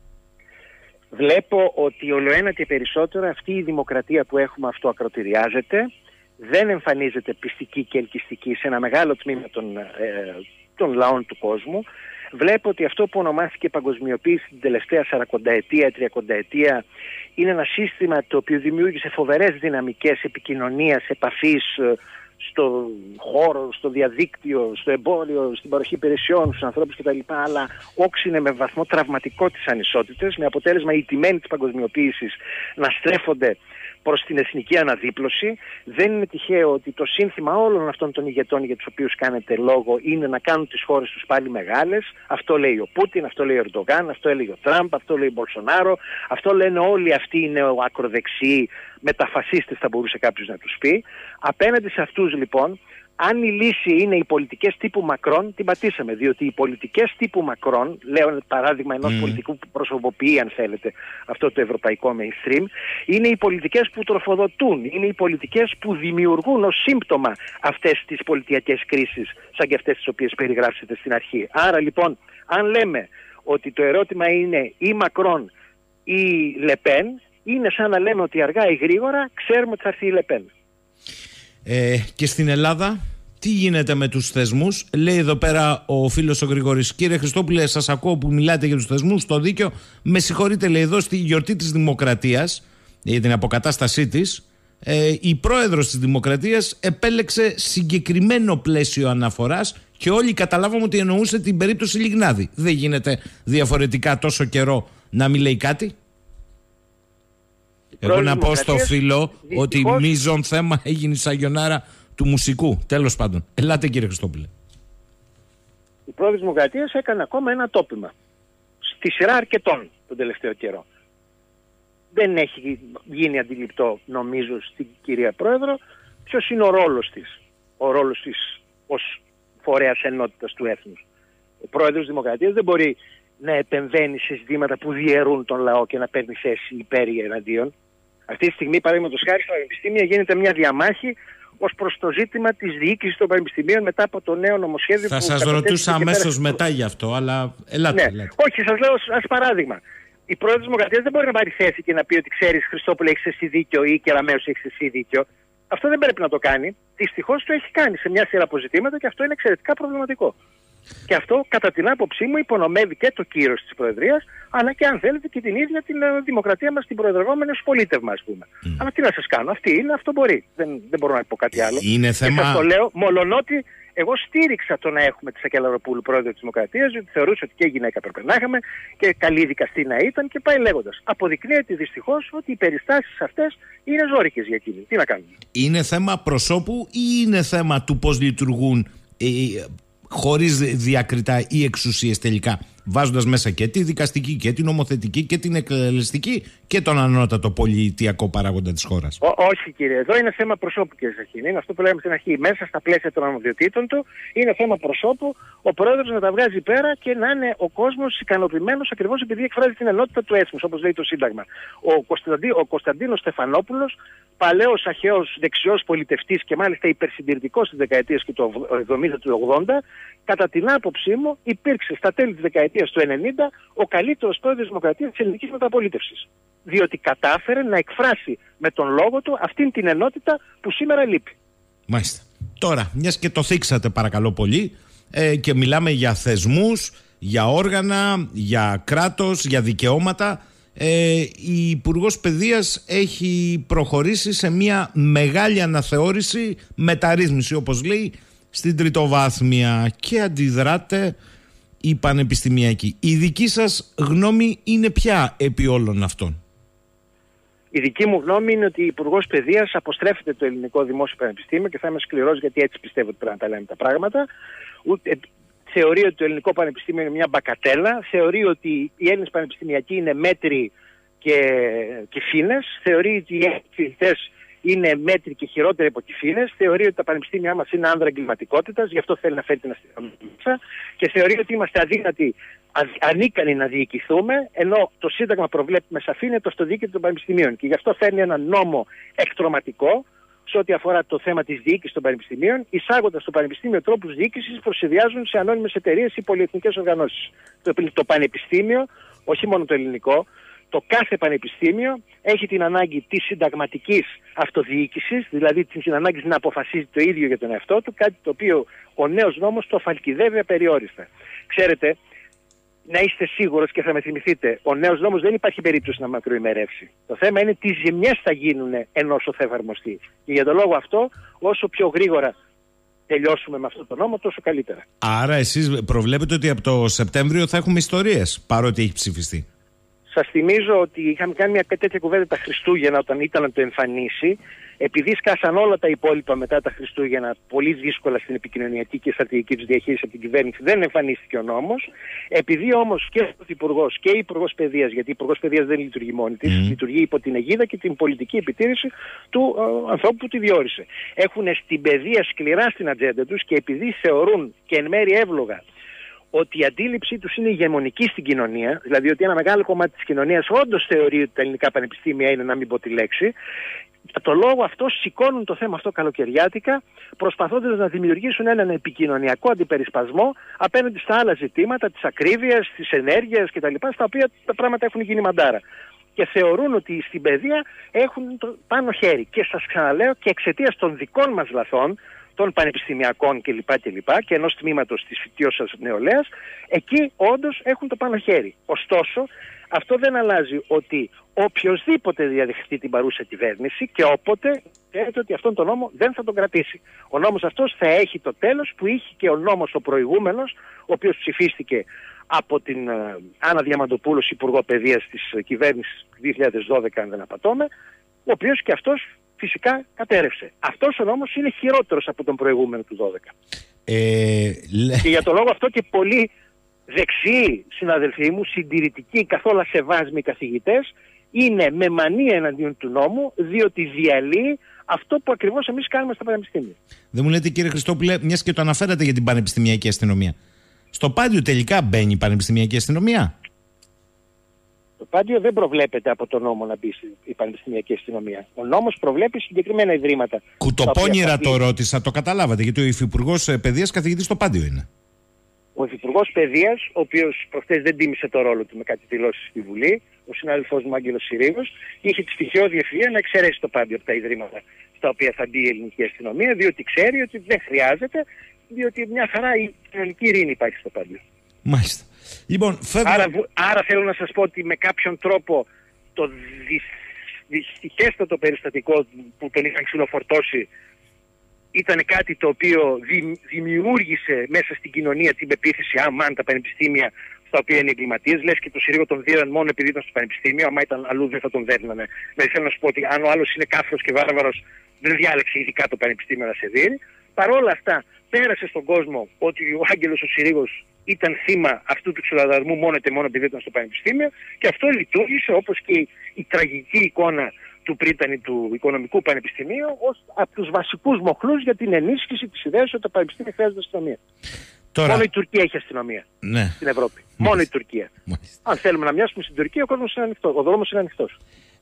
Speaker 2: Βλέπω ότι ολοένα και περισσότερο αυτή η δημοκρατία που έχουμε αυτοακροτηριάζεται, δεν εμφανίζεται πιστική και ελκυστική σε ένα μεγάλο τμήμα των, ε, των λαών του κόσμου. βλέπω ότι αυτό που ονομάστηκε παγκοσμιοποίηση την τελευταία σαρακονταετία, τριακονταετία είναι ένα σύστημα το οποίο δημιούργησε φοβερές δυναμικές επικοινωνίας, επαφής στο χώρο, στο διαδίκτυο, στο εμπόριο, στην παροχή υπηρεσιών, στους ανθρώπους κτλ. Αλλά όξινε με βαθμό τραυματικό τις ανισότητες, με αποτέλεσμα οι τιμένοι της παγκοσμιοποίησης να στρέφονται προς την εθνική αναδίπλωση. Δεν είναι τυχαίο ότι το σύνθημα όλων αυτών των ηγετών για τους οποίους κάνετε λόγο είναι να κάνουν τις χώρες τους πάλι μεγάλες. Αυτό λέει ο Πούτιν, αυτό λέει ο Ερντογάν, αυτό έλεγε ο Τραμπ, αυτό λέει ο Μπολσονάρο, αυτό λένε όλοι αυτοί οι νεοακροδεξιοί μεταφασίστες, θα μπορούσε κάποιος να τους πει. Απέναντι σε αυτούς λοιπόν, αν η λύση είναι οι πολιτικές τύπου Μακρόν, την πατήσαμε. Διότι οι πολιτικές τύπου Μακρόν, λέω παράδειγμα ενός mm. πολιτικού που προσωποποιεί, αν θέλετε, αυτό το ευρωπαϊκό mainstream, είναι οι πολιτικές που τροφοδοτούν, είναι οι πολιτικές που δημιουργούν ως σύμπτωμα αυτές τις πολιτιακές κρίσεις, σαν και αυτές τις οποίες περιγράψετε στην αρχή. Άρα λοιπόν, αν λέμε ότι το ερώτημα είναι ή Μακρόν ή Λεπέν, είναι σαν να λέμε ότι αργά ή γρήγορα ξέρουμε ότι θα έρθει η Λεπέν.
Speaker 1: Ε, και στην Ελλάδα, τι γίνεται με τους θεσμούς? Λέει εδώ πέρα ο φίλος ο Γρηγόρης: κύριε Χριστόπουλε, σας ακούω που μιλάτε για τους θεσμούς, στο δίκαιο. Με συγχωρείτε, λέει εδώ, στη γιορτή της Δημοκρατίας, για την αποκατάστασή της, ε, η πρόεδρος της Δημοκρατίας επέλεξε συγκεκριμένο πλαίσιο αναφοράς και όλοι καταλάβαμε ότι εννοούσε την περίπτωση Λιγνάδη. Δεν γίνεται διαφορετικά τόσο καιρό να μην λέει κάτι? Εγώ να πω στο φίλο δυστυχώς ότι μείζον θέμα έγινε η σαγιονάρα του μουσικού. Τέλος πάντων. Ελάτε κύριε Χριστόπουλε.
Speaker 2: Η πρόεδρος της Δημοκρατίας έκανε ακόμα ένα τόπιμα. Στη σειρά αρκετών τον τελευταίο καιρό. Δεν έχει γίνει αντιληπτό, νομίζω, στην κυρία Πρόεδρο ποιος είναι ο ρόλος της. Ο ρόλος της ως φορέας ενότητας του έθνους. Ο πρόεδρος της Δημοκρατίας δεν μπορεί να επεμβαίνει σε ζητήματα που διαιρούν τον λαό και να παίρνει θέση υπέρ ή εναντίον. Αυτή τη στιγμή, παραδείγματος χάρη, στα πανεπιστήμια γίνεται μια διαμάχη ως προς το ζήτημα της διοίκησης των πανεπιστημίων μετά από το νέο νομοσχέδιο.
Speaker 1: Θα που σας ρωτούσα αμέσως μετά γι' αυτό, αλλά ελάτε.
Speaker 2: Ναι.
Speaker 1: ελάτε.
Speaker 2: Όχι, σας λέω ως παράδειγμα. Η πρόεδρος της Δημοκρατίας δεν μπορεί να πάρει θέση και να πει ότι ξέρεις, Χριστόπουλε, έχεις εσύ δίκιο ή Κεραμέως έχεις εσύ δίκιο. Αυτό δεν πρέπει να το κάνει. Δυστυχώς το έχει κάνει σε μια σειρά αποζητήματα και αυτό είναι εξαιρετικά προβληματικό. Και αυτό, κατά την άποψή μου, υπονομεύει και το κύρος της Προεδρίας, αλλά και, αν θέλετε, και την ίδια την δημοκρατία μας, την προεδρευόμενη ως πολίτευμα, ας πούμε. Mm. Αλλά τι να σας κάνω, αυτή είναι, αυτό μπορεί. Δεν, δεν μπορώ να πω κάτι άλλο.
Speaker 1: Είναι θέμα...
Speaker 2: Και σας το λέω, μολονότι εγώ στήριξα το να έχουμε τη Σακελαροπούλου πρόεδρο της Δημοκρατίας, διότι θεωρούσα ότι και γυναίκα πρέπει να είχαμε και καλή δικαστή να ήταν και πάει λέγοντας. Αποδεικνύεται δυστυχώς ότι οι περιστάσεις αυτές είναι ζώρικες για εκείνη. Τι να κάνουμε.
Speaker 1: Είναι θέμα προσώπου ή είναι θέμα του πώς λειτουργούν ε, χωρίς διακριτά ή εξουσίες τελικά, βάζοντας μέσα και τη δικαστική και την νομοθετική και την εκτελεστική και τον ανώτατο πολιτιακό παράγοντα της χώρας?
Speaker 2: Ό, όχι κύριε, εδώ είναι θέμα προσώπου, κύριε Σαχίνη. Είναι αυτό που λέμε στην αρχή. Μέσα στα πλαίσια των αρμοδιοτήτων του είναι θέμα προσώπου ο πρόεδρος να τα βγάζει πέρα και να είναι ο κόσμος ικανοποιημένος ακριβώς επειδή εκφράζει την ενότητα του έθνους, όπως λέει το Σύνταγμα. Ο, Κωνσταντί, ο Κωνσταντίνος Στεφανόπουλος, παλαιός αρχαίος δεξιός πολιτευτής και μάλιστα υπερσυντηρητικός στις δεκαετίες και του εβδομήντα του ογδόντα, κατά την άποψή μου υπήρξε στα τέλη της δεκαετίας του ενενήντα ο καλύτερος πρόεδρος της Δημοκρατίας της ελληνικής μεταπολίτευσης. Διότι κατάφερε να εκφράσει με τον λόγο του αυτήν την ενότητα που σήμερα λείπει.
Speaker 1: Μάλιστα. Τώρα, μιας και το θίξατε παρακαλώ πολύ ε, και μιλάμε για θεσμούς, για όργανα, για κράτος, για δικαιώματα, ε, η Υπουργός Παιδείας έχει προχωρήσει σε μια μεγάλη αναθεώρηση, μεταρρύθμιση όπως λέει, στην τριτοβάθμια και αντιδράτε η πανεπιστημιακή. Η δική σας γνώμη είναι ποια επί όλων αυτών?
Speaker 2: Η δική μου γνώμη είναι ότι η Υπουργός Παιδείας αποστρέφεται το ελληνικό δημόσιο πανεπιστήμιο και θα είμαι σκληρός γιατί έτσι πιστεύω ότι πρέπει να τα λέμε τα πράγματα. Ούτε, θεωρεί ότι το ελληνικό πανεπιστήμιο είναι μια μπακατέλα, θεωρεί ότι οι Έλληνες πανεπιστημιακοί είναι μέτροι και, και φίνες, θεωρεί ότι οι φοιτητές είναι μέτροι και χειρότεροι από κυφήνες, θεωρεί ότι τα πανεπιστήμια μας είναι άνδρα εγκληματικότητας, γι' αυτό θέλει να φέρει την αστυνομία μέσα και θεωρεί ότι είμαστε αδύνατοι, ανίκανοι να διοικηθούμε, ενώ το Σύνταγμα προβλέπει με σαφήνεια το στο δίκαιο των πανεπιστημίων και γι' αυτό φέρνει ένα νόμο εκτρωματικό σε ό,τι αφορά το θέμα της διοίκησης των πανεπιστημίων, εισάγοντας στο πανεπιστήμιο τρόπους διοίκησης που προσυδειάζουν σε ανώνυμες εταιρείες ή πολυεθνικές οργανώσεις. Το, το πανεπιστήμιο, όχι μόνο το ελληνικό, το κάθε πανεπιστήμιο έχει την ανάγκη της συνταγματικής αυτοδιοίκησης, δηλαδή την ανάγκη να αποφασίζει το ίδιο για τον εαυτό του, κάτι το οποίο ο νέος νόμος το αφαλκιδεύει απεριόριστα. Ξέρετε, να είστε σίγουρος και θα με θυμηθείτε, ο νέος νόμος δεν υπάρχει περίπτωση να μακροημερεύσει. Το θέμα είναι τι ζημιές θα γίνουν ενώ θα εφαρμοστεί. Και για τον λόγο αυτό, όσο πιο γρήγορα τελειώσουμε με αυτό το νόμο, τόσο καλύτερα.
Speaker 1: Άρα εσείς προβλέπετε ότι από το Σεπτέμβριο θα έχουμε ιστορίες, παρότι έχει ψηφιστεί?
Speaker 2: Σας θυμίζω ότι είχαμε κάνει μια τέτοια κουβέντα τα Χριστούγεννα όταν ήταν να το εμφανίσει. Επειδή σκάσαν όλα τα υπόλοιπα μετά τα Χριστούγεννα πολύ δύσκολα στην επικοινωνιακή και στρατηγική τους διαχείριση από την κυβέρνηση, δεν εμφανίστηκε ο νόμος. Επειδή όμως και ο Πρωθυπουργός και η Υπουργός Παιδείας, γιατί η Υπουργός Παιδείας δεν λειτουργεί μόνη της, mm. λειτουργεί υπό την αιγίδα και την πολιτική επιτήρηση του ε, ανθρώπου που τη διόρισε. Έχουν στην παιδεία σκληρά στην ατζέντα τους και επειδή θεωρούν και εν μέρει εύλογα ότι η αντίληψή τους είναι ηγεμονική στην κοινωνία, δηλαδή ότι ένα μεγάλο κομμάτι της κοινωνίας όντως θεωρεί ότι τα ελληνικά πανεπιστήμια είναι, να μην πω τη λέξη, για το λόγο αυτό σηκώνουν το θέμα αυτό καλοκαιριάτικα, προσπαθώντας να δημιουργήσουν έναν επικοινωνιακό αντιπερισπασμό απέναντι στα άλλα ζητήματα, της ακρίβειας, της ενέργειας κτλ., στα οποία τα πράγματα έχουν γίνει μαντάρα. Και θεωρούν ότι στην παιδεία έχουν το πάνω χέρι. Και σας ξαναλέω, και εξαιτίας των δικών μας λαθών, των πανεπιστημιακών κλπ. κλπ. Και ενός τμήματος της φοιτιώσας νεολαίας, εκεί όντως έχουν το πάνω χέρι. Ωστόσο, αυτό δεν αλλάζει ότι οποιοσδήποτε διαδεχθεί την παρούσα κυβέρνηση και όποτε ξέρετε ότι αυτόν τον νόμο δεν θα τον κρατήσει. Ο νόμος αυτός θα έχει το τέλος που είχε και ο νόμος ο προηγούμενος, ο οποίος ψηφίστηκε από την uh, Άννα Διαμαντοπούλου, Υπουργό Παιδείας της κυβέρνησης δύο χιλιάδες δώδεκα, αν δεν απατώμε, ο οποίος και αυτός φυσικά κατέρευσε. Αυτός ο νόμος είναι χειρότερος από τον προηγούμενο του δώδεκα. Ε, λέ... Και για τον λόγο αυτό και πολλοί δεξιοί συναδελφοί μου, συντηρητικοί, καθόλου σεβάσμοι καθηγητές, είναι με μανία εναντίον του νόμου, διότι διαλύει αυτό που ακριβώς εμείς κάνουμε στα πανεπιστήμια.
Speaker 1: Δεν μου λέτε, κύριε Χριστόπουλε, μιας και το αναφέρατε για την πανεπιστημιακή αστυνομία, στο Πάντιο τελικά μπαίνει η πανεπιστημιακή αστυνομία?
Speaker 2: Το Πάντιο δεν προβλέπεται από τον νόμο να μπει η πανεπιστημιακή αστυνομία. Ο νόμος προβλέπει συγκεκριμένα ιδρύματα.
Speaker 1: Κουτοπώνυρα το ρώτησα, το καταλάβατε, γιατί ο Υφυπουργός Παιδείας καθηγητής στο Πάντιο είναι.
Speaker 2: Ο Υφυπουργός Παιδείας, ο οποίος προχθές δεν τίμησε το ρόλο του με κάτι δηλώσεις στη Βουλή, ο συνάδελφός μου Άγγελος Συρίγος, είχε τη στοιχειώδη ευφυΐα να εξαιρέσει το Πάντιο από τα ιδρύματα στα οποία θα μπει η ελληνική αστυνομία, διότι ξέρει ότι δεν χρειάζεται, διότι μια χαρά η κοινωνική ειρήνη υπάρχει στο Πάντιο.
Speaker 1: Μάλιστα. Λοιπόν, φεύγω...
Speaker 2: άρα, άρα θέλω να σας πω ότι με κάποιον τρόπο το δυστυχέστατο περιστατικό που τον είχαν ξυλοφορτώσει ήταν κάτι το οποίο δη, δημιούργησε μέσα στην κοινωνία την πεποίθηση αμάν τα πανεπιστήμια στα οποία είναι εγκληματίες. Λες και το Συρίγο τον δίναν μόνο επειδή ήταν στο πανεπιστήμιο, άμα ήταν αλλού δεν θα τον δέρνανε. Δηλαδή θέλω να σου πω ότι αν ο άλλος είναι κάφρος και βάρβαρος, δεν διάλεξε ειδικά το πανεπιστήμιο να σε δίνει. Παρ' όλα αυτά πέρασε στον κόσμο ότι ο Άγγελος ο Συρίγος ήταν θύμα αυτού του ξυλοδαρμού μόνο και μόνο επειδή ήταν στο πανεπιστήμιο, και αυτό λειτουργήσε όπως και η, η τραγική εικόνα του πρίτανη του Οικονομικού Πανεπιστημίου ως από τους βασικούς μοχλούς για την ενίσχυση της ιδέας ότι τα πανεπιστήμια χρειάζονται αστυνομία. Τώρα... Μόνο η Τουρκία έχει αστυνομία, ναι, στην Ευρώπη. Μάλιστα. Μόνο η Τουρκία. Μάλιστα. Αν θέλουμε να μοιάσουμε στην Τουρκία, ο κόσμος είναι ανοιχτός, ο δρόμος είναι ανοιχτός.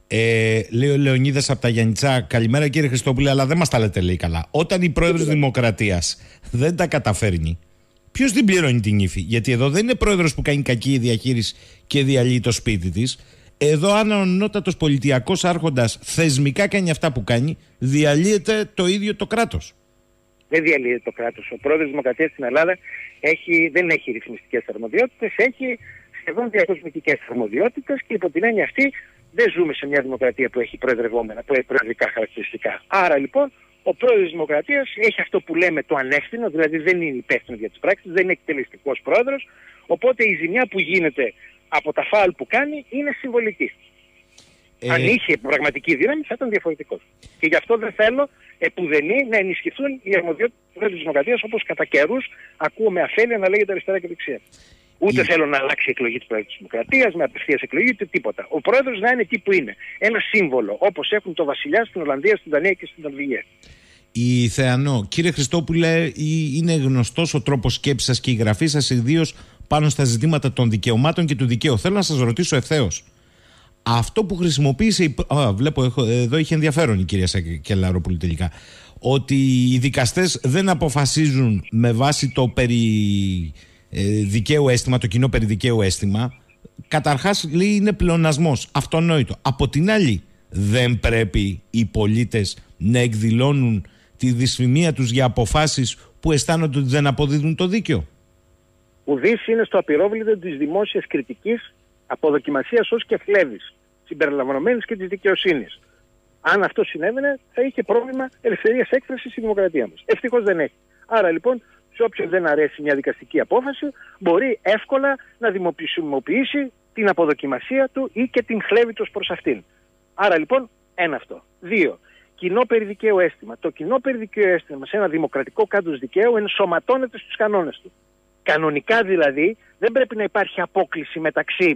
Speaker 1: Ε, λέει ο Λεωνίδας από τα Γιαννιτσά, καλημέρα κύριε Χριστόπουλε, αλλά δεν μας τα λέτε λέει καλά. Όταν η πρόεδρος Δημοκρατίας δεν τα καταφέρνει, ποιος την πληρώνει την ύφη? Γιατί εδώ δεν είναι πρόεδρος που κάνει κακή διαχείριση και διαλύει το σπίτι της. Εδώ, αν ο ανώτατος πολιτιακός άρχοντας θεσμικά κάνει αυτά που κάνει, διαλύεται το ίδιο το κράτος.
Speaker 2: Δεν διαλύεται το κράτος. Ο πρόεδρος της Δημοκρατίας στην Ελλάδα έχει, δεν έχει ρυθμιστικές αρμοδιότητες, έχει σχεδόν διακοσμητικές αρμοδιότητες και υπό την έννοια αυτή δεν ζούμε σε μια δημοκρατία που έχει προεδρευόμενα, που έχει προεδρικά χαρακτηριστικά. Άρα λοιπόν ο πρόεδρος της Δημοκρατίας έχει αυτό που λέμε το ανεύθυνο, δηλαδή δεν είναι υπεύθυνος για τις πράξεις, δεν είναι εκτελεστικός πρόεδρος, οπότε η ζημιά που γίνεται από τα φάουλ που κάνει είναι συμβολική. Ε... Αν είχε πραγματική δύναμη θα ήταν διαφορετικός. Και γι' αυτό δεν θέλω επουδενή να ενισχυθούν οι αρμοδιότητες του Πρόεδρου της Δημοκρατίας, όπως κατά καιρούς ακούω με αφέλεια να λέγεται αριστερά και δεξιά. Ούτε η... θέλω να αλλάξει η εκλογή του Πρόεδρου της Δημοκρατίας με απευθείας εκλογή, ούτε τίποτα. Ο Πρόεδρος να είναι εκεί που είναι. Ένα σύμβολο, όπως έχουν το Βασιλιά στην Ολλανδία, στην Δανία και στην Νορβηγία.
Speaker 1: Η Θεανό, κύριε Χριστόπουλε, είναι γνωστός ο τρόπος σκέψης σας και η γραφή σας, ιδίως πάνω στα ζητήματα των δικαιωμάτων και του δικαίου. Θέλω να σας ρωτήσω ευθέως. Αυτό που χρησιμοποίησε. Η... Α, βλέπω, έχω... εδώ είχε ενδιαφέρον η κυρία Κελαρόπουλη τελικά. Ότι οι δικαστές δεν αποφασίζουν με βάση το περί ε, δικαίου αίσθημα, το κοινό περί δικαίου αίσθημα. Καταρχάς, λέει, είναι πλεονασμός. Αυτονόητο. Από την άλλη, δεν πρέπει οι πολίτες να εκδηλώνουν τη δυσφημία τους για αποφάσεις που αισθάνονται ότι δεν αποδίδουν το δίκαιο?
Speaker 2: Ουδής είναι στο απειρόβλητο της δημόσιας κριτικής, αποδοκιμασίας ως και φλέβης, συμπεριλαμβανομένης και της δικαιοσύνης. Αν αυτό συνέβαινε, θα είχε πρόβλημα ελευθερίας έκφρασης η δημοκρατία μας. Ευτυχώς δεν έχει. Άρα λοιπόν, σε όποιον δεν αρέσει μια δικαστική απόφαση, μπορεί εύκολα να δημοσιοποιήσει την αποδοκιμασία του ή και την χλέβη του προς αυτήν. Άρα λοιπόν, ένα αυτό. Δύο. Κοινό περιδικαίου αίσθημα. Το κοινό περιδικαίου αίσθημα σε ένα δημοκρατικό κράτος δικαίου ενσωματώνεται στους κανόνες του. Κανονικά δηλαδή δεν πρέπει να υπάρχει απόκλιση μεταξύ,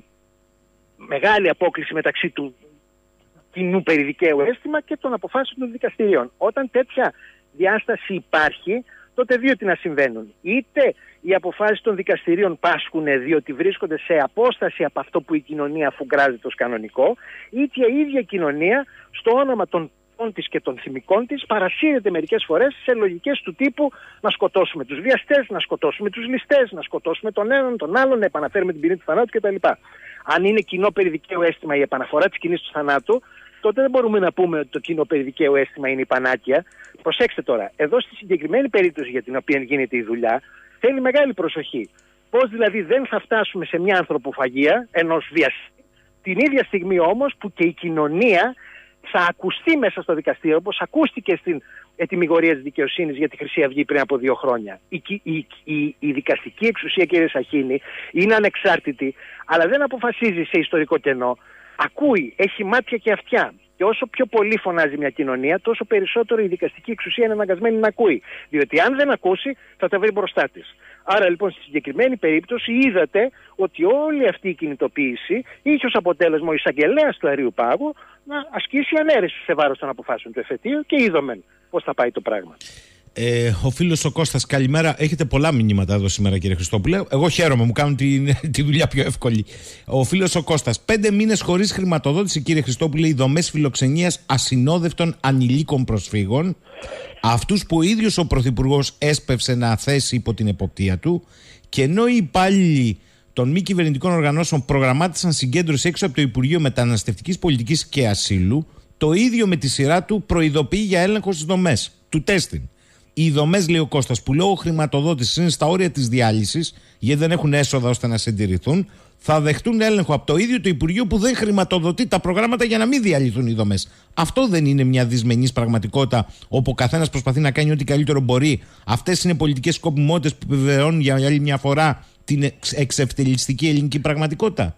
Speaker 2: μεγάλη απόκλιση μεταξύ του κοινού περιδικαίου αίσθημα και των αποφάσεων των δικαστηρίων. Όταν τέτοια διάσταση υπάρχει, τότε δύο τι να συμβαίνουν. Είτε οι αποφάσεις των δικαστηρίων πάσχουν διότι βρίσκονται σε απόσταση από αυτό που η κοινωνία αφουγκράζεται ως κανονικό, είτε η ίδια κοινωνία στο όνομα των της και των θυμικών της παρασύρεται μερικές φορές σε λογικές του τύπου να σκοτώσουμε τους βιαστές, να σκοτώσουμε τους ληστές, να σκοτώσουμε τον έναν, τον άλλον, να επαναφέρουμε την ποινή του θανάτου κτλ. Αν είναι κοινό περιδικαίου αίσθημα η επαναφορά της ποινής του θανάτου, τότε δεν μπορούμε να πούμε ότι το κοινό περιδικαίου αίσθημα είναι η πανάκια. Προσέξτε τώρα, εδώ στη συγκεκριμένη περίπτωση για την οποία γίνεται η δουλειά, θέλει μεγάλη προσοχή. Πώς δηλαδή δεν θα φτάσουμε σε μια ανθρωποφαγία ενός βιαστή, την ίδια στιγμή όμως που και η κοινωνία θα ακουστεί μέσα στο δικαστήριο, όπως ακούστηκε στην ετυμηγορία της δικαιοσύνης για τη Χρυσή Αυγή πριν από δύο χρόνια. Η, η, η, η δικαστική εξουσία, κύριε Σαχίνη, είναι ανεξάρτητη, αλλά δεν αποφασίζει σε ιστορικό κενό. Ακούει, έχει μάτια και αυτιά. Και όσο πιο πολύ φωνάζει μια κοινωνία, τόσο περισσότερο η δικαστική εξουσία είναι αναγκασμένη να ακούει. Διότι αν δεν ακούσει, θα τα βρει μπροστά της. Άρα λοιπόν στη συγκεκριμένη περίπτωση είδατε ότι όλη αυτή η κινητοποίηση είχε ως αποτέλεσμα ο εισαγγελέας του Αερίου Πάγου να ασκήσει ανέρεση σε βάρος των αποφάσεων του εφετείου και είδομεν πώς θα πάει το πράγμα.
Speaker 1: Ε, ο φίλος ο Κώστας, καλημέρα. Έχετε πολλά μηνύματα εδώ σήμερα, κύριε Χριστόπουλε. Εγώ χαίρομαι, μου κάνουν τη, τη δουλειά πιο εύκολη. Ο φίλος ο Κώστας, πέντε μήνες χωρίς χρηματοδότηση, κύριε Χριστόπουλε, οι δομές φιλοξενίας ασυνόδευτων ανηλίκων προσφύγων, αυτούς που ο ίδιος ο Πρωθυπουργός έσπευσε να θέσει υπό την εποπτεία του, και ενώ οι υπάλληλοι των μη κυβερνητικών οργανώσεων προγραμμάτισαν συγκέντρωση έξω από το Υπουργείο Μεταναστευτικής Πολιτικής και Ασύλου, το ίδιο με τη σειρά του προειδοποιεί για έλεγχο στις δομές του τέστην. Οι δομές, λέει ο Κώστας, που λόγω χρηματοδότησης είναι στα όρια της διάλυσης, γιατί δεν έχουν έσοδα ώστε να συντηρηθούν, θα δεχτούν έλεγχο από το ίδιο το Υπουργείο που δεν χρηματοδοτεί τα προγράμματα για να μην διαλυθούν οι δομές. Αυτό δεν είναι μια δυσμενής πραγματικότητα, όπου ο καθένας προσπαθεί να κάνει ό,τι καλύτερο μπορεί? Αυτές είναι πολιτικές σκοπιμότητες που επιβεβαιώνουν για άλλη μια φορά την εξευτελιστική ελληνική πραγματικότητα.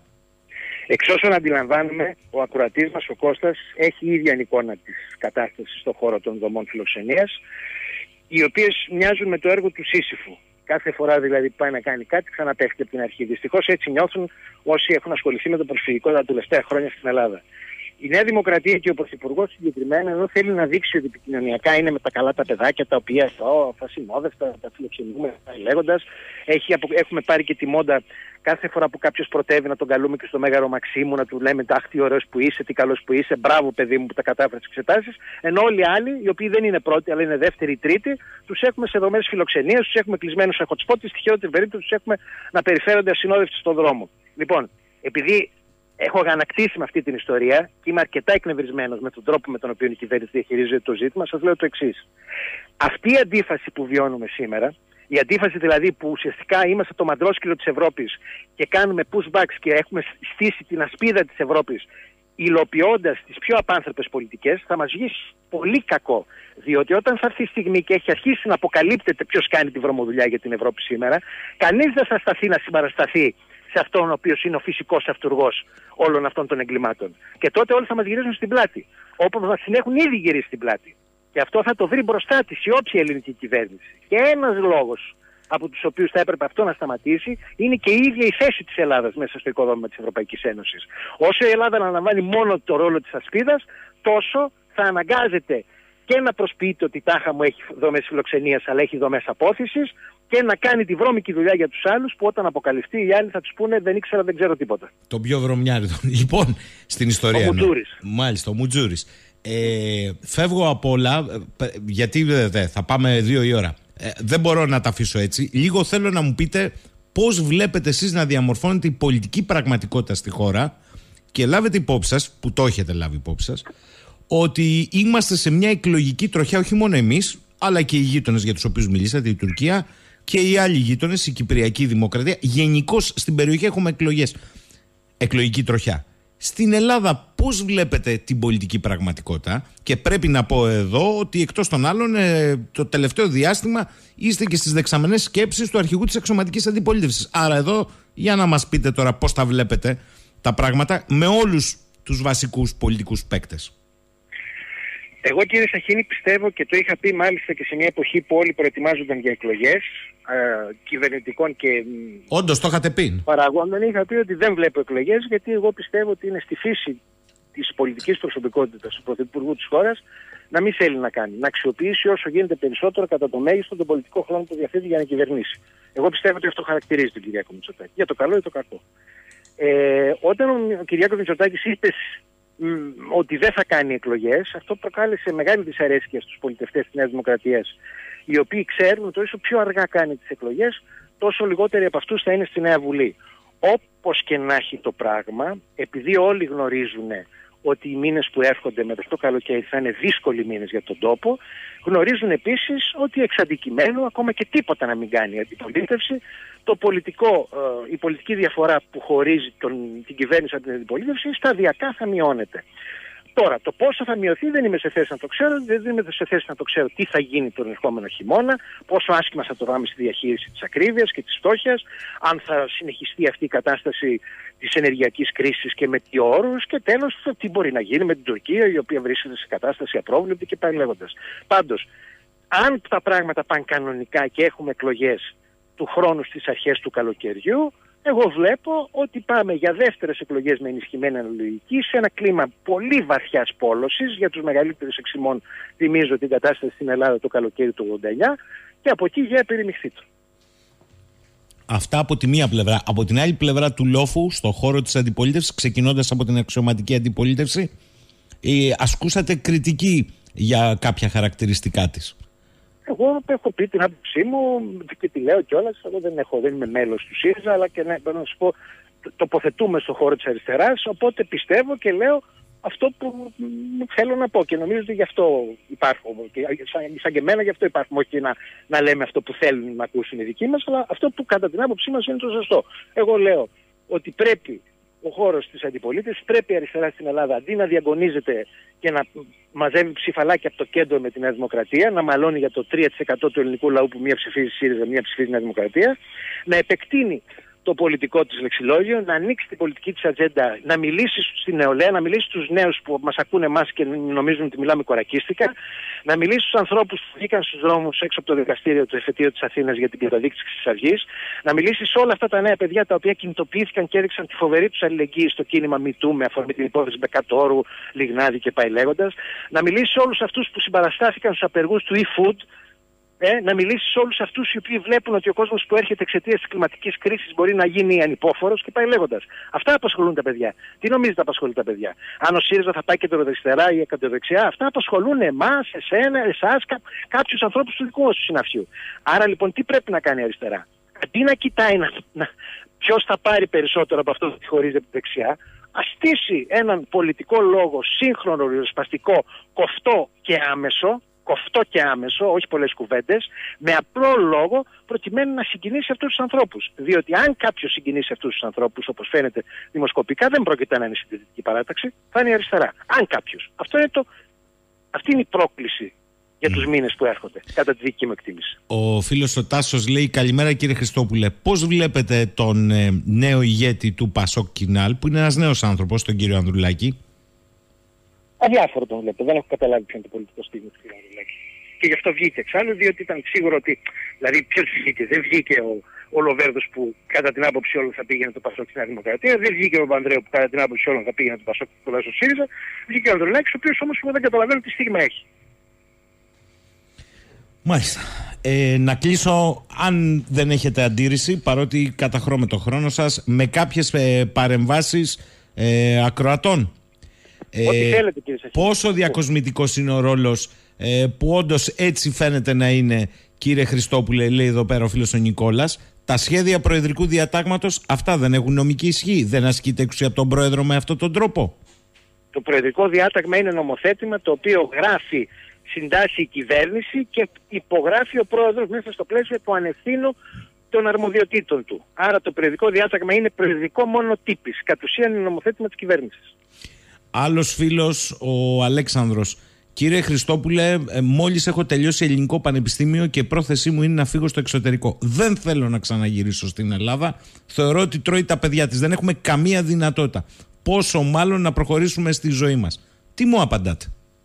Speaker 2: Εξ όσων αντιλαμβάνουμε, ο ακροατής μας, ο Κώστας, έχει ίδια εικόνα της κατάστασης στον χώρο των δομών φιλοξενίας, οι οποίες μοιάζουν με το έργο του Σύσυφου. Κάθε φορά δηλαδή που πάει να κάνει κάτι, ξαναπέφτει από την αρχή. Δυστυχώς έτσι νιώθουν όσοι έχουν ασχοληθεί με το προσφυγικό τα τελευταία χρόνια στην Ελλάδα. Η Νέα Δημοκρατία και ο Πρωθυπουργός συγκεκριμένα, εδώ θέλει να δείξει ότι επικοινωνιακά είναι με τα καλά τα παιδάκια, τα οποία oh, θα συνόδευτα, τα φιλοξενούμε, λέγοντας. Έχουμε πάρει και τη μόντα κάθε φορά που κάποιος πρωτεύει να τον καλούμε και στο Μέγαρο Μαξίμου, να του λέμε αχ τι ωραίος που είσαι, τι καλός που είσαι, μπράβο παιδί μου που τα κατάφερες στις εξετάσεις. Ενώ όλοι οι άλλοι, οι οποίοι δεν είναι πρώτοι, αλλά είναι δεύτεροι ή τρίτοι, τους έχουμε σε δομές φιλοξενίας, τους έχουμε κλεισμένους σε hot spot, στη χειρότερη περίπτωση τους έχουμε να περιφέρονται ασυνόδευτοι στον δρόμο. Λοιπόν, επειδή έχω αγανακτήσει με αυτή την ιστορία και είμαι αρκετά εκνευρισμένος με τον τρόπο με τον οποίο η κυβέρνηση διαχειρίζεται το ζήτημα, σας λέω το εξής. Αυτή η αντίφαση που βιώνουμε σήμερα, η αντίφαση δηλαδή που ουσιαστικά είμαστε το μαντρόσκυλο της Ευρώπης και κάνουμε pushbacks και έχουμε στήσει την ασπίδα της Ευρώπης υλοποιώντας τις πιο απάνθρωπες πολιτικές, θα μας βγει πολύ κακό. Διότι όταν θα έρθει η στιγμή και έχει αρχίσει να αποκαλύπτεται ποιος κάνει τη βρωμοδουλειά για την Ευρώπη σήμερα, κανείς δεν θα σταθεί να συμπαρασταθεί σε αυτόν ο οποίος είναι ο φυσικός αυτουργός όλων αυτών των εγκλημάτων. Και τότε όλοι θα μας γυρίσουν στην πλάτη, όπως μας την έχουν ήδη γυρίσει στην πλάτη. Και αυτό θα το βρει μπροστά της η όποια ελληνική κυβέρνηση. Και ένας λόγος από τους οποίους θα έπρεπε αυτό να σταματήσει είναι και η ίδια η θέση της Ελλάδας μέσα στο οικοδόμημα της Ευρωπαϊκής Ένωσης. Όσο η Ελλάδα αναλαμβάνει μόνο το ρόλο της ασπίδας, τόσο θα αναγκάζεται και να προσποιείται ότι τάχα μου έχει δομές φιλοξενίας αλλά έχει δομές απόθυσης και να κάνει τη βρώμικη δουλειά για τους άλλους που όταν αποκαλυφθεί οι άλλοι θα τους πούνε δεν ήξερα, δεν ξέρω τίποτα.
Speaker 1: Το πιο βρωμιάρι. Λοιπόν, στην ιστορία.
Speaker 2: Ο Μουτζούρης.
Speaker 1: Μάλιστα, ο Μουτζούρης. Ε, φεύγω από όλα, γιατί δε, θα πάμε δύο η ώρα. Ε, δεν μπορώ να τα αφήσω έτσι. Λίγο θέλω να μου πείτε πώς βλέπετε εσείς να διαμορφώνετε η πολιτική πραγματικότητα στη χώρα και λάβετε υπόψη σας, που το έχετε λάβει υπόψη σας, ότι είμαστε σε μια εκλογική τροχιά, όχι μόνο εμείς, αλλά και οι γείτονες για τους οποίους μιλήσατε, η Τουρκία, και οι άλλοι γείτονες, η Κυπριακή Δημοκρατία. Γενικώς στην περιοχή έχουμε εκλογές, εκλογική τροχιά. Στην Ελλάδα πώς βλέπετε την πολιτική πραγματικότητα? Και πρέπει να πω εδώ ότι εκτός των άλλων το τελευταίο διάστημα είστε και στις δεξαμενές σκέψεις του αρχηγού της αξιωματικής αντιπολίτευσης. Άρα εδώ για να μας πείτε τώρα πώς τα βλέπετε τα πράγματα με όλους τους βασικούς πολιτικούς παίκτες.
Speaker 2: Εγώ, κύριε Σαχίνη, πιστεύω, και το είχα πει μάλιστα και σε μια εποχή που όλοι προετοιμάζονταν για εκλογές ε, κυβερνητικών και
Speaker 1: όντως το είχατε πει.
Speaker 2: Παραγόντων, είχα πει ότι δεν βλέπω εκλογές, γιατί εγώ πιστεύω ότι είναι στη φύση της πολιτικής προσωπικότητας του Πρωθυπουργού της χώρας να μην θέλει να κάνει. Να αξιοποιήσει όσο γίνεται περισσότερο κατά το μέγιστο τον πολιτικό χρόνο που διαθέτει για να κυβερνήσει. Εγώ πιστεύω ότι αυτό χαρακτηρίζει τον Κυριάκο Μητσοτάκη. Για το καλό ή το κακό. Ε, όταν ο Κυριάκος Μητσοτάκης είπε ότι δεν θα κάνει εκλογές, αυτό προκάλεσε μεγάλη δυσαρέσκεια στους πολιτευτές της Νέας Δημοκρατίας, οι οποίοι ξέρουν ότι όσο πιο αργά κάνει τις εκλογές, τόσο λιγότεροι από αυτούς θα είναι στη Νέα Βουλή. Όπως και να έχει το πράγμα, επειδή όλοι γνωρίζουν ότι οι μήνες που έρχονται μετά το καλοκαίρι θα είναι δύσκολοι μήνες για τον τόπο, γνωρίζουν επίσης ότι εξ αντικειμένου, ακόμα και τίποτα να μην κάνει η αντιπολίτευση, το πολιτικό, ε, η πολιτική διαφορά που χωρίζει τον, την κυβέρνηση από την αντιπολίτευση σταδιακά θα μειώνεται. Τώρα, το πόσο θα μειωθεί δεν είμαι σε θέση να το ξέρω, δεν είμαι σε θέση να το ξέρω τι θα γίνει τον ερχόμενο χειμώνα, πόσο άσχημα θα το πάμε στη διαχείριση της ακρίβειας και της φτώχειας, αν θα συνεχιστεί αυτή η κατάσταση της ενεργειακής κρίσης και με τι όρους, και τέλος τι μπορεί να γίνει με την Τουρκία, η οποία βρίσκεται σε κατάσταση απρόβλεπτη και πάει λέγοντας. Πάντως, αν τα πράγματα πάνε κανονικά και έχουμε εκλογές του χρόνου στις αρχές του καλοκαιριού, εγώ βλέπω ότι πάμε για δεύτερες εκλογές με ενισχυμένη αναλογική σε ένα κλίμα πολύ βαθιάς πόλωσης. Για τους μεγαλύτερους εξημών θυμίζω την κατάσταση στην Ελλάδα το καλοκαίρι του ογδόντα εννιά, και από εκεί για περιμιχθεί του.
Speaker 1: Αυτά από τη μία πλευρά. Από την άλλη πλευρά του λόφου, στον χώρο της αντιπολίτευσης, ξεκινώντας από την αξιωματική αντιπολίτευση, ε, ασκούσατε κριτική για κάποια χαρακτηριστικά της.
Speaker 2: Εγώ έχω πει την άποψή μου και τη λέω κιόλας. Εγώ δεν, έχω, δεν είμαι μέλος του ΣΥΡΙΖΑ, αλλά και να, να σου πω, τοποθετούμε στον χώρο της αριστεράς. Οπότε πιστεύω και λέω αυτό που θέλω να πω. Και νομίζω ότι γι' αυτό υπάρχω. Και σαν, σαν και εμένα γι' αυτό υπάρχουμε. Όχι να, να λέμε αυτό που θέλουν να ακούσουν οι δικοί μας, αλλά αυτό που κατά την άποψή μας είναι το σωστό. Εγώ λέω ότι πρέπει ο χώρος της αντιπολίτευσης, πρέπει η αριστερά στην Ελλάδα, αντί να διαγωνίζεται και να μαζεύει ψηφαλάκια από το κέντρο με τη Νέα Δημοκρατία, να μαλώνει για το τρία τοις εκατό του ελληνικού λαού που μία ψηφίζει ΣΥΡΙΖΑ, μία ψηφίζει Νέα Δημοκρατία, να επεκτείνει το πολιτικό της λεξιλόγιο, να ανοίξει την πολιτική της ατζέντα, να μιλήσει στην νεολαία, να μιλήσει στους νέους που μας ακούνε εμάς και νομίζουν ότι μιλάμε κορακίστικα, να μιλήσει στους ανθρώπους που βγήκαν στους δρόμους έξω από το δικαστήριο του εφετείου της Αθήνας για την καταδίκη της Χρυσής Αυγής, να μιλήσει σε όλα αυτά τα νέα παιδιά τα οποία κινητοποιήθηκαν και έριξαν τη φοβερή τους αλληλεγγύη στο κίνημα MeToo με αφορμή την υπόθεση Μπεκατόρου, Λιγνάδη και πάει λέγοντας, να μιλήσει σε όλους αυτούς που συμπαραστάθηκαν στους απεργούς του e-food. Ε, να μιλήσει σε όλους αυτούς οι οποίοι βλέπουν ότι ο κόσμος που έρχεται εξαιτίας της κλιματικής κρίσης μπορεί να γίνει ανυπόφορος και πάει λέγοντας. Αυτά απασχολούν τα παιδιά. Τι νομίζετε απασχολεί τα παιδιά? Αν ο ΣΥΡΙΖΑ θα πάει κεντροδεξιά ή κεντροδεξιά, αυτά απασχολούν εμάς, εσένα, εσάς, κά, κάποιους ανθρώπους του δικού μας του συναφιού. Άρα λοιπόν τι πρέπει να κάνει η αριστερά? Αντί να κοιτάει να, να, ποιος θα πάρει περισσότερο από αυτό που τη χωρίζει από τη δεξιά, ας στήσει έναν πολιτικό λόγο σύγχρονο, ριζοσπαστικό, κοφτό και άμεσο, κοφτό και άμεσο, όχι πολλές κουβέντες, με απλό λόγο, προκειμένου να συγκινήσει αυτούς τους ανθρώπους. Διότι αν κάποιος συγκινήσει αυτούς τους ανθρώπους, όπως φαίνεται δημοσκοπικά, δεν πρόκειται να είναι συντηρητική παράταξη, θα είναι η αριστερά. Αν κάποιος. Αυτό είναι το, αυτή είναι η πρόκληση για τους μήνες που έρχονται, κατά τη δική μου εκτίμηση.
Speaker 1: Ο φίλος ο Τάσος λέει: καλημέρα κύριε Χριστόπουλε. Πώς βλέπετε τον ε, νέο ηγέτη του Πασόκ Κινάλ, που είναι ένας νέος άνθρωπος, τον κύριο Ανδρουλάκη?
Speaker 2: Αδιάφορο τον βλέπω. Δεν έχω καταλάβει ποιο είναι το πολιτικό στίγμα του κ. Ανδρουλάκη. Και γι' αυτό βγήκε εξάλλου, διότι ήταν σίγουρο ότι. Δηλαδή, ποιος βγήκε? Δεν βγήκε ο, ο Λοβέρδος που κατά την άποψη όλων θα πήγαινε το Πασόκ στη Νέα Δημοκρατία. Δεν βγήκε ο Παπανδρέου που κατά την άποψη όλων θα πήγαινε το Πασόκ στο ΣΥΡΙΖΑ. Βγήκε ο Ανδρουλάκης, ο οποίος όμως εγώ δεν καταλαβαίνω τι στίγμα έχει.
Speaker 1: Μάλιστα. Ε, να κλείσω, αν δεν έχετε αντίρρηση, παρότι καταχρώ με το χρόνο σας, με κάποιες ε, παρεμβάσεις ε, ακροατών.
Speaker 2: Ό,τι ε, θέλετε, κύριε Σαχίνη.
Speaker 1: Πόσο διακοσμητικός είναι ο ρόλος ε, που όντως έτσι φαίνεται να είναι, κύριε Χριστόπουλε, λέει εδώ πέρα ο φίλος ο Νικόλας, τα σχέδια προεδρικού διατάγματος αυτά δεν έχουν νομική ισχύ? Δεν ασκείται εξουσία από τον πρόεδρο με αυτόν τον τρόπο?
Speaker 2: Το προεδρικό διάταγμα είναι νομοθέτημα το οποίο γράφει συντάσσει η κυβέρνηση και υπογράφει ο πρόεδρος μέσα στο πλαίσιο του ανευθύνου των αρμοδιοτήτων του. Άρα το περιοδικό διάταγμα είναι περιοδικό μόνο τύπης. Κατ' ουσίαν είναι νομοθέτημα της κυβέρνησης.
Speaker 1: Άλλος φίλος, ο Αλέξανδρος. Κύριε Χριστόπουλε, μόλις έχω τελειώσει ελληνικό πανεπιστήμιο και πρόθεσή μου είναι να φύγω στο εξωτερικό. Δεν θέλω να ξαναγυρίσω στην Ελλάδα. Θεωρώ ότι τρώει τα παιδιά της. Δεν έχουμε καμία δυνατότητα. Πόσο μάλλον να προχωρήσουμε στη ζωή μας. Τι μου απαντάτε?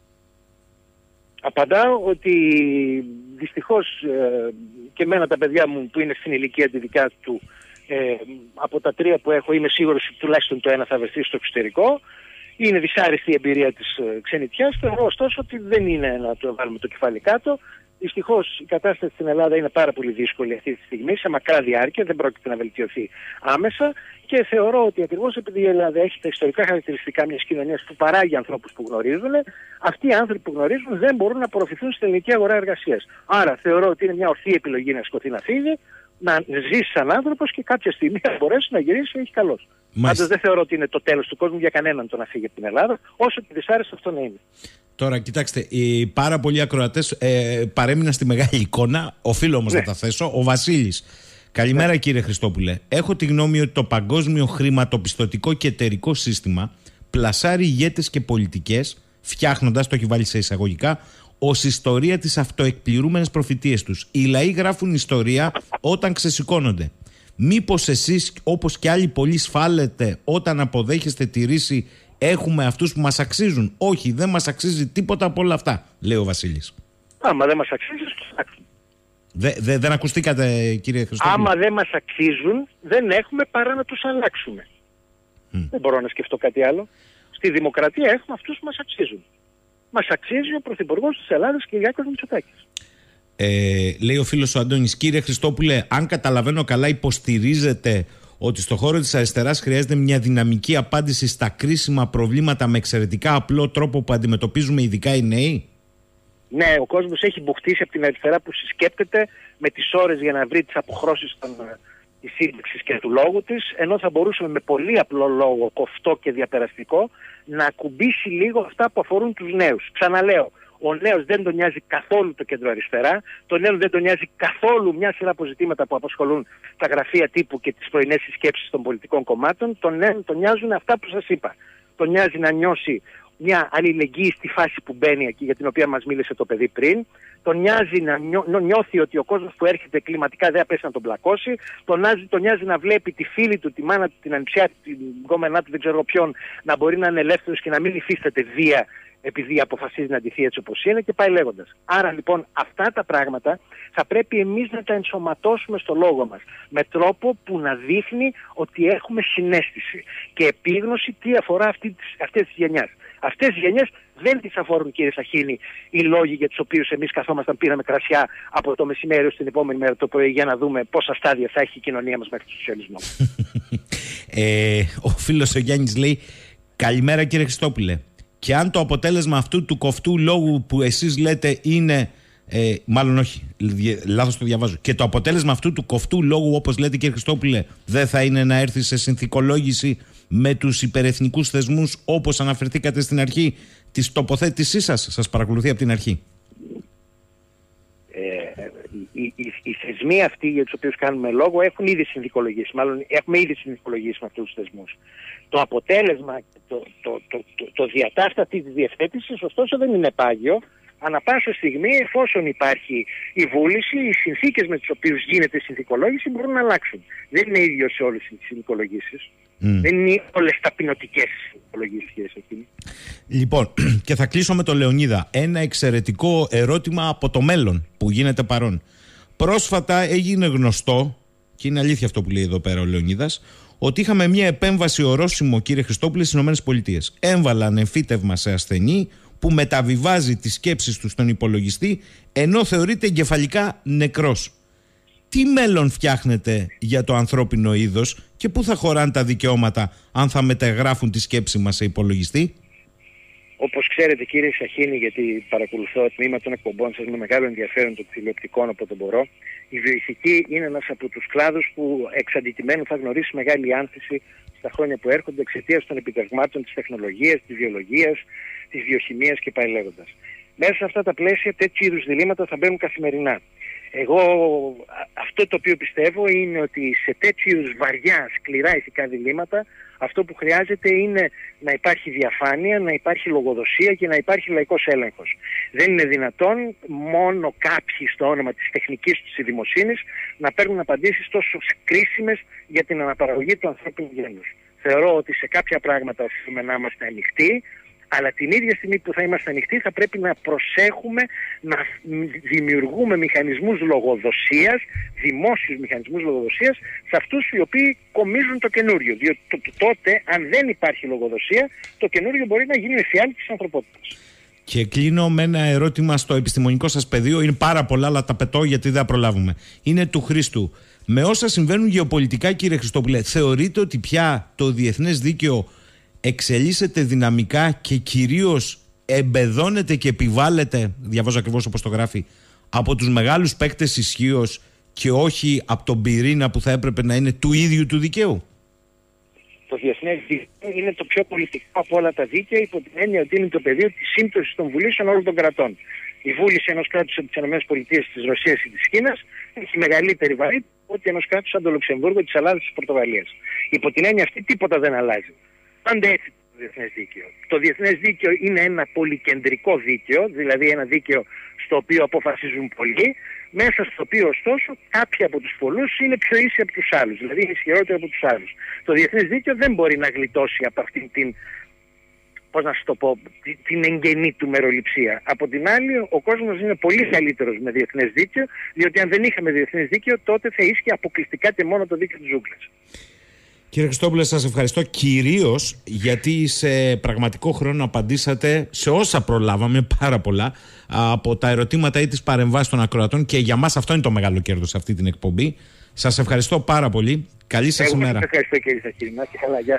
Speaker 2: Απαντάω ότι δυστυχώς ε, και εμένα τα παιδιά μου που είναι στην ηλικία τη δικιά του, ε, από τα τρία που έχω είμαι σίγουρος ότι τουλάχιστον το ένα θα βρεθεί στο εξωτερικό. Είναι δυσάρεστη η εμπειρία της ε, ξενιτιάς. Θεωρώ ωστόσο ότι δεν είναι να το βάλουμε το κεφάλι κάτω. Δυστυχώς η κατάσταση στην Ελλάδα είναι πάρα πολύ δύσκολη αυτή τη στιγμή, σε μακρά διάρκεια, δεν πρόκειται να βελτιωθεί άμεσα και θεωρώ ότι ακριβώς επειδή η Ελλάδα έχει τα ιστορικά χαρακτηριστικά μιας κοινωνίας που παράγει ανθρώπους που γνωρίζουν, αυτοί οι άνθρωποι που γνωρίζουν δεν μπορούν να απορροφηθούν στην ελληνική αγορά εργασίας. Άρα θεωρώ ότι είναι μια ορθή επιλογή να σκοθεί να φύγει, να ζήσει σαν άνθρωπος και κάποια στιγμή να μπορέσει να γυρίσει έχει καλώς. Πάντως δεν θεωρώ ότι είναι το τέλος του κόσμου για κανέναν το να φύγει από την Ελλάδα, όσο και δυσάρεστο αυτό να είναι.
Speaker 1: Τώρα, κοιτάξτε, οι πάρα πολλοί ακροατές ε, παρέμειναν στη μεγάλη εικόνα. Οφείλω όμως ναι. να τα θέσω. Ο Βασίλης. Καλημέρα, ναι. κύριε Χριστόπουλε. Έχω τη γνώμη ότι το παγκόσμιο χρηματοπιστωτικό και εταιρικό σύστημα πλασάρει ηγέτες και πολιτικές, φτιάχνοντας, το έχει βάλει σε εισαγωγικά, ως ιστορία τις αυτοεκπληρούμενες προφητείες τους. Οι λαοί γράφουν ιστορία όταν ξεσηκώνονται. Μήπως εσείς, όπως και άλλοι πολλοί, σφάλετε όταν αποδέχεστε τη ρίση «έχουμε αυτούς που μας αξίζουν»? Όχι, δεν μας αξίζει τίποτα από όλα αυτά, λέει ο Βασίλης.
Speaker 2: Άμα δεν μας αξίζει,
Speaker 1: δε, δε, δεν ακουστήκατε, κύριε Χριστόπουλε?
Speaker 2: Άμα δεν μας αξίζουν, δεν έχουμε παρά να τους αλλάξουμε. Mm. Δεν μπορώ να σκεφτώ κάτι άλλο. Στη δημοκρατία έχουμε αυτούς που μας αξίζουν. Μας αξίζει ο Πρωθυπουργός της Ελλάδας, Κυριάκος Μητσοτάκης.
Speaker 1: Ε, λέει ο φίλος ο Αντώνης, κύριε Χριστόπουλε, αν καταλαβαίνω καλά, υποστηρίζετε ότι στο χώρο της αριστεράς χρειάζεται μια δυναμική απάντηση στα κρίσιμα προβλήματα με εξαιρετικά απλό τρόπο που αντιμετωπίζουμε ειδικά οι νέοι?
Speaker 2: Ναι, ο κόσμος έχει μπουχτίσει από την αριστερά που συσκέπτεται με τις ώρες για να βρει τις αποχρώσεις των, της σύνταξης και του λόγου της, ενώ θα μπορούσαμε με πολύ απλό λόγο, κοφτό και διαπεραστικό, να ακουμπήσει λίγο αυτά που αφορούν τους νέους. Ξαναλέω, ο νέος δεν τον νοιάζει καθόλου το κέντρο αριστερά, τον νέο δεν τον νοιάζει καθόλου μια σειρά από ζητήματα που απασχολούν τα γραφεία τύπου και τις πρωινές συσκέψεις των πολιτικών κομμάτων, τον νέο τον νοιάζουν αυτά που σας είπα. Τον νοιάζει να νιώσει μια αλληλεγγύη στη φάση που μπαίνει εκεί, για την οποία μας μίλησε το παιδί πριν. Τον νοιάζει να νιώ, νιώθει ότι ο κόσμος που έρχεται κλιματικά δεν απέσει να τον πλακώσει. Τον νοιάζει, τον νοιάζει να βλέπει τη φίλη του, τη μάνα του, την ανιψιά του, την γκόμενά του, δεν ξέρω ποιον, να μπορεί να είναι ελεύθερος και να μην υφίσταται βία επειδή αποφασίζει να αντιθεί έτσι όπως είναι και πάει λέγοντας. Άρα λοιπόν αυτά τα πράγματα θα πρέπει εμείς να τα ενσωματώσουμε στο λόγο μας με τρόπο που να δείχνει ότι έχουμε συναίσθηση και επίγνωση τι αφορά αυτή, αυτές τις γενιάς. Αυτές τις γενιές δεν τις αφορούν, κύριε Σαχίνη, οι λόγοι για τους οποίους εμείς καθόμασταν, πήραμε κρασιά από το μεσημέρι ως την επόμενη μέρα το πρωί για να δούμε πόσα στάδια θα έχει η κοινωνία μας μέχρι το σοσιαλισμό.
Speaker 1: ε, ο φίλος ο Γιάννης λέει, καλημέρα κύριε Χριστόπουλε. Και αν το αποτέλεσμα αυτού του κοφτού λόγου που εσείς λέτε είναι, ε, μάλλον όχι, λάθος το διαβάζω, και το αποτέλεσμα αυτού του κοφτού λόγου, όπως λέτε κύριε Χριστόπουλε, δεν θα είναι να έρθει σε συνθηκολόγηση με τους υπερεθνικούς θεσμούς, όπως αναφερθήκατε στην αρχή της τοποθέτησής σας? Σας παρακολουθεί από την αρχή.
Speaker 2: Ε, οι, οι, οι θεσμοί αυτοί για τους οποίους κάνουμε λόγο έχουν ήδη συνθηκολογήσει, μάλλον έχουμε ήδη συνθηκολογήσει με αυτούς τους θεσμούς. Το αποτέλεσμα, το, το, το, το, το διατάστα αυτής της διευθέτησης, ωστόσο δεν είναι πάγιο. Ανά πάσα στιγμή, εφόσον υπάρχει η βούληση, οι συνθήκες με τις οποίες γίνεται η συνθηκολόγηση μπορούν να αλλάξουν. Δεν είναι ίδιο σε όλες τις συνθηκολογήσεις. Mm. Δεν είναι όλες ταπεινωτικές συνθηκολογήσεις εκείνη.
Speaker 1: Λοιπόν, και θα κλείσω με τον Λεωνίδα. Ένα εξαιρετικό ερώτημα από το μέλλον που γίνεται παρόν. Πρόσφατα έγινε γνωστό, και είναι αλήθεια αυτό που λέει εδώ πέρα ο Λεωνίδας, ότι είχαμε μια επέμβαση ορόσημο, κύριε Χριστόπουλε, στις ΗΠΑ. Έμβαλαν εμφύτευμα σε ασθενή που μεταβιβάζει τις σκέψεις του στον υπολογιστή, ενώ θεωρείται εγκεφαλικά νεκρός. Τι μέλλον φτιάχνετε για το ανθρώπινο είδος και πού θα χωράνε τα δικαιώματα αν θα μεταγράφουν τη σκέψη μας σε υπολογιστή?
Speaker 2: Όπως ξέρετε, κύριε Σαχίνη, γιατί παρακολουθώ το τμήμα των εκπομπών σας με μεγάλο ενδιαφέρον των τηλεοπτικών όποτε μπορώ, η βιοειθική είναι ένας από τους κλάδους που εξ αντικειμένου θα γνωρίσει μεγάλη άνθηση στα χρόνια που έρχονται εξαιτίας των επιτευγμάτων της τεχνολογίας, της βιολογίας, της βιοχημίας και πάει λέγοντας. Μέσα σε αυτά τα πλαίσια τέτοιου είδους διλήμματα θα μπαίνουν καθημερινά. Εγώ αυτό το οποίο πιστεύω είναι ότι σε τέτοιου είδους βαριά, σκληρά ηθικά διλήμματα αυτό που χρειάζεται είναι να υπάρχει διαφάνεια, να υπάρχει λογοδοσία και να υπάρχει λαϊκός έλεγχος. Δεν είναι δυνατόν μόνο κάποιοι στο όνομα της τεχνικής της δημοσύνης να παίρνουν απαντήσεις τόσο κρίσιμες για την αναπαραγωγή του ανθρώπινου γένους. Θεωρώ ότι σε κάποια πράγματα οφείλουμε να είμαστε ανοιχτοί, αλλά την ίδια στιγμή που θα είμαστε ανοιχτοί θα πρέπει να προσέχουμε να δημιουργούμε μηχανισμούς λογοδοσίας, δημόσιους μηχανισμούς λογοδοσίας, σε αυτούς οι οποίοι κομίζουν το καινούριο. Διότι τότε, αν δεν υπάρχει λογοδοσία, το καινούριο μπορεί να γίνει εφιάλτη της ανθρωπότητας.
Speaker 1: Και κλείνω με ένα ερώτημα στο επιστημονικό σας πεδίο. Είναι πάρα πολλά, αλλά τα πετώ γιατί δεν θα προλάβουμε. Είναι του Χρήστου. Με όσα συμβαίνουν γεωπολιτικά, κύριε Χριστόπουλε, θεωρείτε ότι πια το διεθνές δίκαιο εξελίσσεται δυναμικά και κυρίως εμπεδώνεται και επιβάλλεται, διαβάζω ακριβώς όπως το γράφει, από τους μεγάλους παίκτες ισχύως και όχι από τον πυρήνα που θα έπρεπε να είναι του ίδιου του δικαίου?
Speaker 2: Το διεθνές δίκαιο είναι το πιο πολιτικό από όλα τα δίκαια, υπό την έννοια ότι είναι το πεδίο της σύμπτωσης των βουλήσεων όλων των κρατών. Η βούληση ενός κράτους από τις ΗΠΑ, της Ρωσίας ή της Κίνας έχει μεγαλύτερη βαρύτητα από ότι ενός κράτους σαν το Λουξεμβούργο, της Ελλάδας ή της Πορτογαλίας. Υπό την έννοια αυτή τίποτα δεν αλλάζει. Πάντα έτσι το διεθνές δίκαιο. Το διεθνές δίκαιο είναι ένα πολυκεντρικό δίκαιο, δηλαδή ένα δίκαιο στο οποίο αποφασίζουν πολλοί, μέσα στο οποίο ωστόσο κάποιοι από τους πολλούς είναι πιο ίσοι από τους άλλους, δηλαδή είναι ισχυρότεροι από τους άλλους. Το διεθνές δίκαιο δεν μπορεί να γλιτώσει από αυτήν την, πώς να σου το πω, την εγγενή του μεροληψία. Από την άλλη, ο κόσμος είναι πολύ καλύτερος με διεθνές δίκαιο, διότι αν δεν είχαμε διεθνές δίκαιο, τότε θα ίσχυε αποκλειστικά και μόνο το δίκαιο της ζούγκλας.
Speaker 1: Κύριε Χριστόπουλε, σας ευχαριστώ κυρίως γιατί σε πραγματικό χρόνο απαντήσατε σε όσα προλάβαμε, πάρα πολλά, από τα ερωτήματα ή τις παρεμβάσεις των ακροατών, και για μας αυτό είναι το μεγάλο κέρδος σε αυτή την εκπομπή. Σας ευχαριστώ πάρα πολύ. Καλή σας ημέρα.
Speaker 2: Σας ευχαριστώ κύριε Σαχίνη.